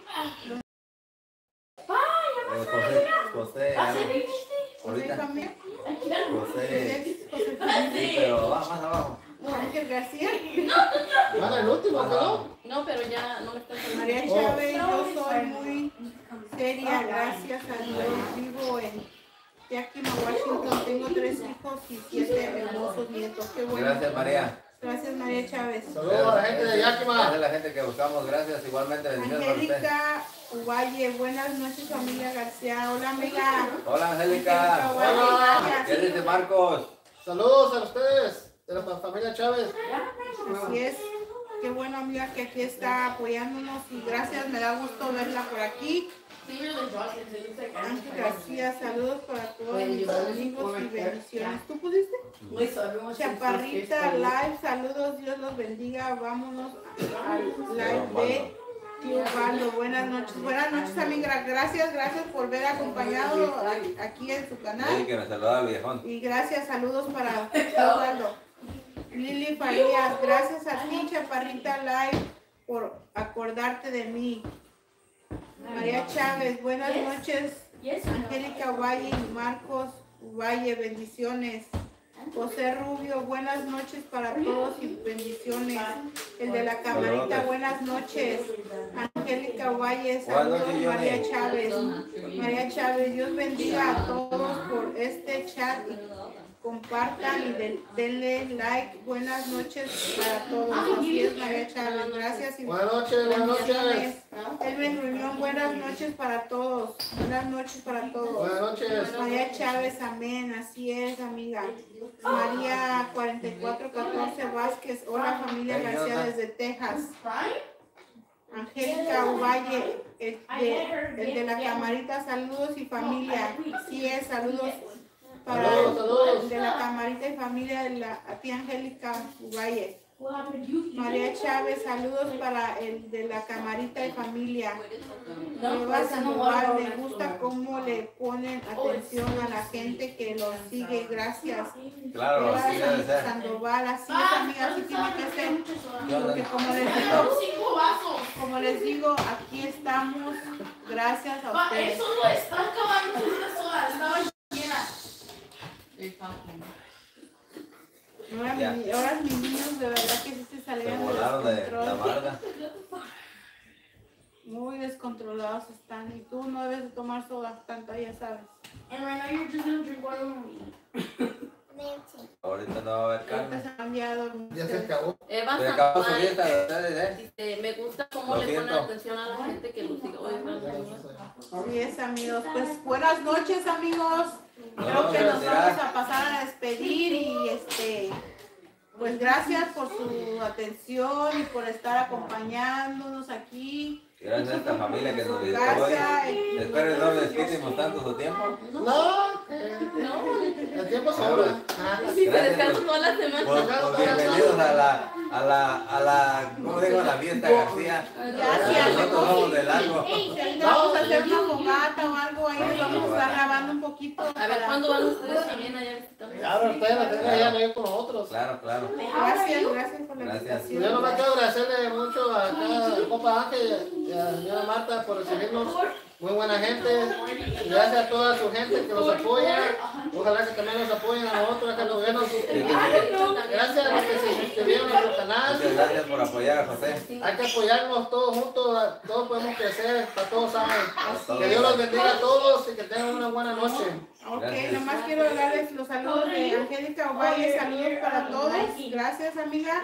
José, ahorita. También. José, sí, pero va más abajo. Ángel García. Bueno, el último, ¿no? No, pero ya no me están saliendo. María Chávez, yo soy muy seria, gracias a Dios. Vivo en Yakima, Washington. Tengo 3 hijos y 7 hermosos nietos. Qué bueno. Gracias María. Gracias María Chávez. Saludos a la gente de Yakima. Gracias a la gente que buscamos. Gracias igualmente. Bendiciones para usted. Angélica Uvalle, buenas noches familia García. Hola amiga. Hola Angélica. Hola. ¿Qué dice Marcos? Saludos a ustedes de la familia Chávez. Así es. Qué bueno amiga que aquí está apoyándonos y gracias, me da gusto verla por aquí. Ángel García, saludos para todos mis amigos y bendiciones. ¿Tú pudiste? Chaparrita Live, saludos, Dios los bendiga. Vámonos al live de Tío Pablo. Buenas noches amiga. Gracias por ver acompañado aquí en su Sí, canal. que me saluda al viejón. Y gracias, saludos para Tío Pablo. Lili Farías, gracias a ti, Chaparrita Live, por acordarte de mí. María Chávez, buenas noches. Angélica Valle y Marcos Valle, bendiciones. José Rubio, buenas noches para todos y bendiciones. El de la camarita, buenas noches. Angélica Valle, saludos. María Chávez. María Chávez, Dios bendiga a todos por este chat. Compartan y denle like. Buenas noches para todos. Así es, María Chávez. Gracias. Buenas noches, buenas noches. Elvin Ruñón, buenas noches para todos. Buenas noches para todos. Buenas noches. María Chávez, amén. Así es, amiga. María 4414 Vázquez. Hola, familia García desde Texas. Angélica Uvalle, el de la camarita, saludos y familia. Así es, saludos. Para el de la camarita y familia de la tía Angélica Uvalle. María Chávez, saludos para el de la camarita y familia. Nueva Sandoval, me gusta cómo le ponen atención a la gente que los sigue, gracias. Claro, así debe ser. Sandoval, así es, amiga, así tiene que ser. Porque como les digo, aquí estamos, gracias a ustedes. Eso no está acabando una sola, estaba llena. Ahora mis niños de verdad que sí se salieron de la descontrol. barda. Muy descontrolados están y tú no debes de tomar soda tanto, ya sabes. And right now you're just gonna drink water. Ahorita no va a haber Ahorita carne. se han cambiado. Ya se acabó. Eva Se acabó su Sandoval dieta de ustedes, dice, me gusta cómo Lo le ponen siento. atención a la gente que lo sigue. Oye, Así es, amigos. Pues buenas noches, amigos. Creo Vamos que a nos retirar. vamos a pasar a despedir y pues gracias por su atención y por estar acompañándonos aquí. Gracias a esta familia que nos Su visitó casa, hoy. Espero no les quitemos tanto su tiempo. No, el tiempo sobra. si se descansa toda la semana. Pues bienvenidos a la, ¿cómo digo? A la fiesta García. Gracias. Nosotros vamos de largo. Si ahorita vamos a hacer una fogata o algo ahí, les vamos a estar grabando un poquito. A ver, ¿cuándo van ustedes también allá a visitarme? Claro, ustedes la tengan allá, no ir con nosotros. Claro, claro. Gracias por la Gracias. invitación. Yo nomás quiero agradecerle mucho a cada Copa Ángel y a la señora Marta por recibirnos. Muy buena gente. Y gracias a toda su gente que los apoya. Ojalá que también nos apoyen a nosotros, acá los gobiernos. Gracias a los que se suscribieron a nuestro canal. Muchas gracias por apoyar a José. Hay que apoyarnos todos juntos, todos podemos crecer, para todos saben. Que Dios los bendiga a todos y que tengan una buena noche. Ok, Gracias. nomás quiero darles los saludos de Angélica Ovalle, saludos para todos. Gracias, amiga.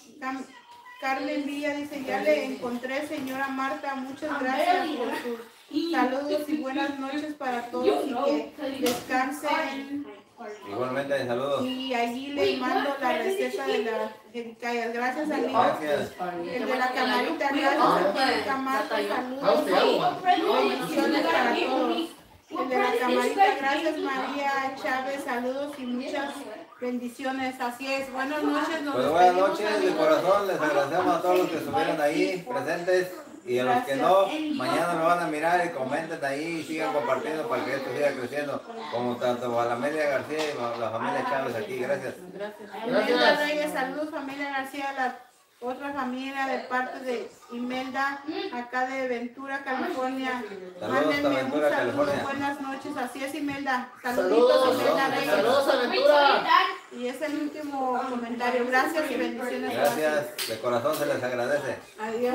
Carmen Villa dice, ya le encontré, señora Marta, muchas gracias por sus saludos y buenas noches para todos y que descansen. Igualmente, saludos. Y allí le mando la receta de las jericayas. Gracias, amiga. Gracias. El de la camarita, gracias, Angélica Marta, saludos. Bendiciones para todos. El de la camarita, gracias María Chávez, saludos y muchas bendiciones. Así es, buenas noches. Nos Pues buenas despedimos, noches, de amigos. corazón les agradecemos a todos los que estuvieron ahí presentes y a los que no, mañana me van a mirar y comenten ahí y sigan compartiendo para que esto siga creciendo, como tanto a la familia García y a la familia Chávez aquí. Gracias. Imelda Reyes, saludos familia García, la otra familia de parte de Imelda, acá de Ventura, California. Saludos hasta Mándenme un Ventura, saludo, California. buenas noches, así es Imelda. Saluditos Saludos, Imelda Reyes. saludos a Ventura. Y es el último comentario. Gracias y bendiciones. Gracias, de corazón se les agradece. Adiós.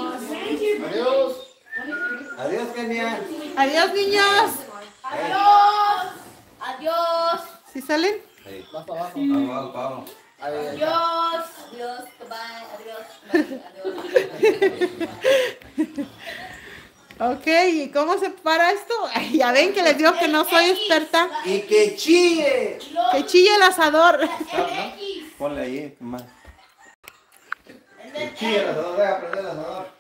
Adiós. Adiós, Kenia. Adiós, niños. Adiós. Adiós. ¿Sí salen? Sí. Más para abajo. Vamos, vamos. Adiós. Adiós, goodbye, adiós. Adiós. Ok, ¿y cómo se para esto? Ay, ya ven que les digo que no soy experta. ¡Y que chille! Que chille el asador. Ponle ahí, más. Que chille el asador, deja prender el asador.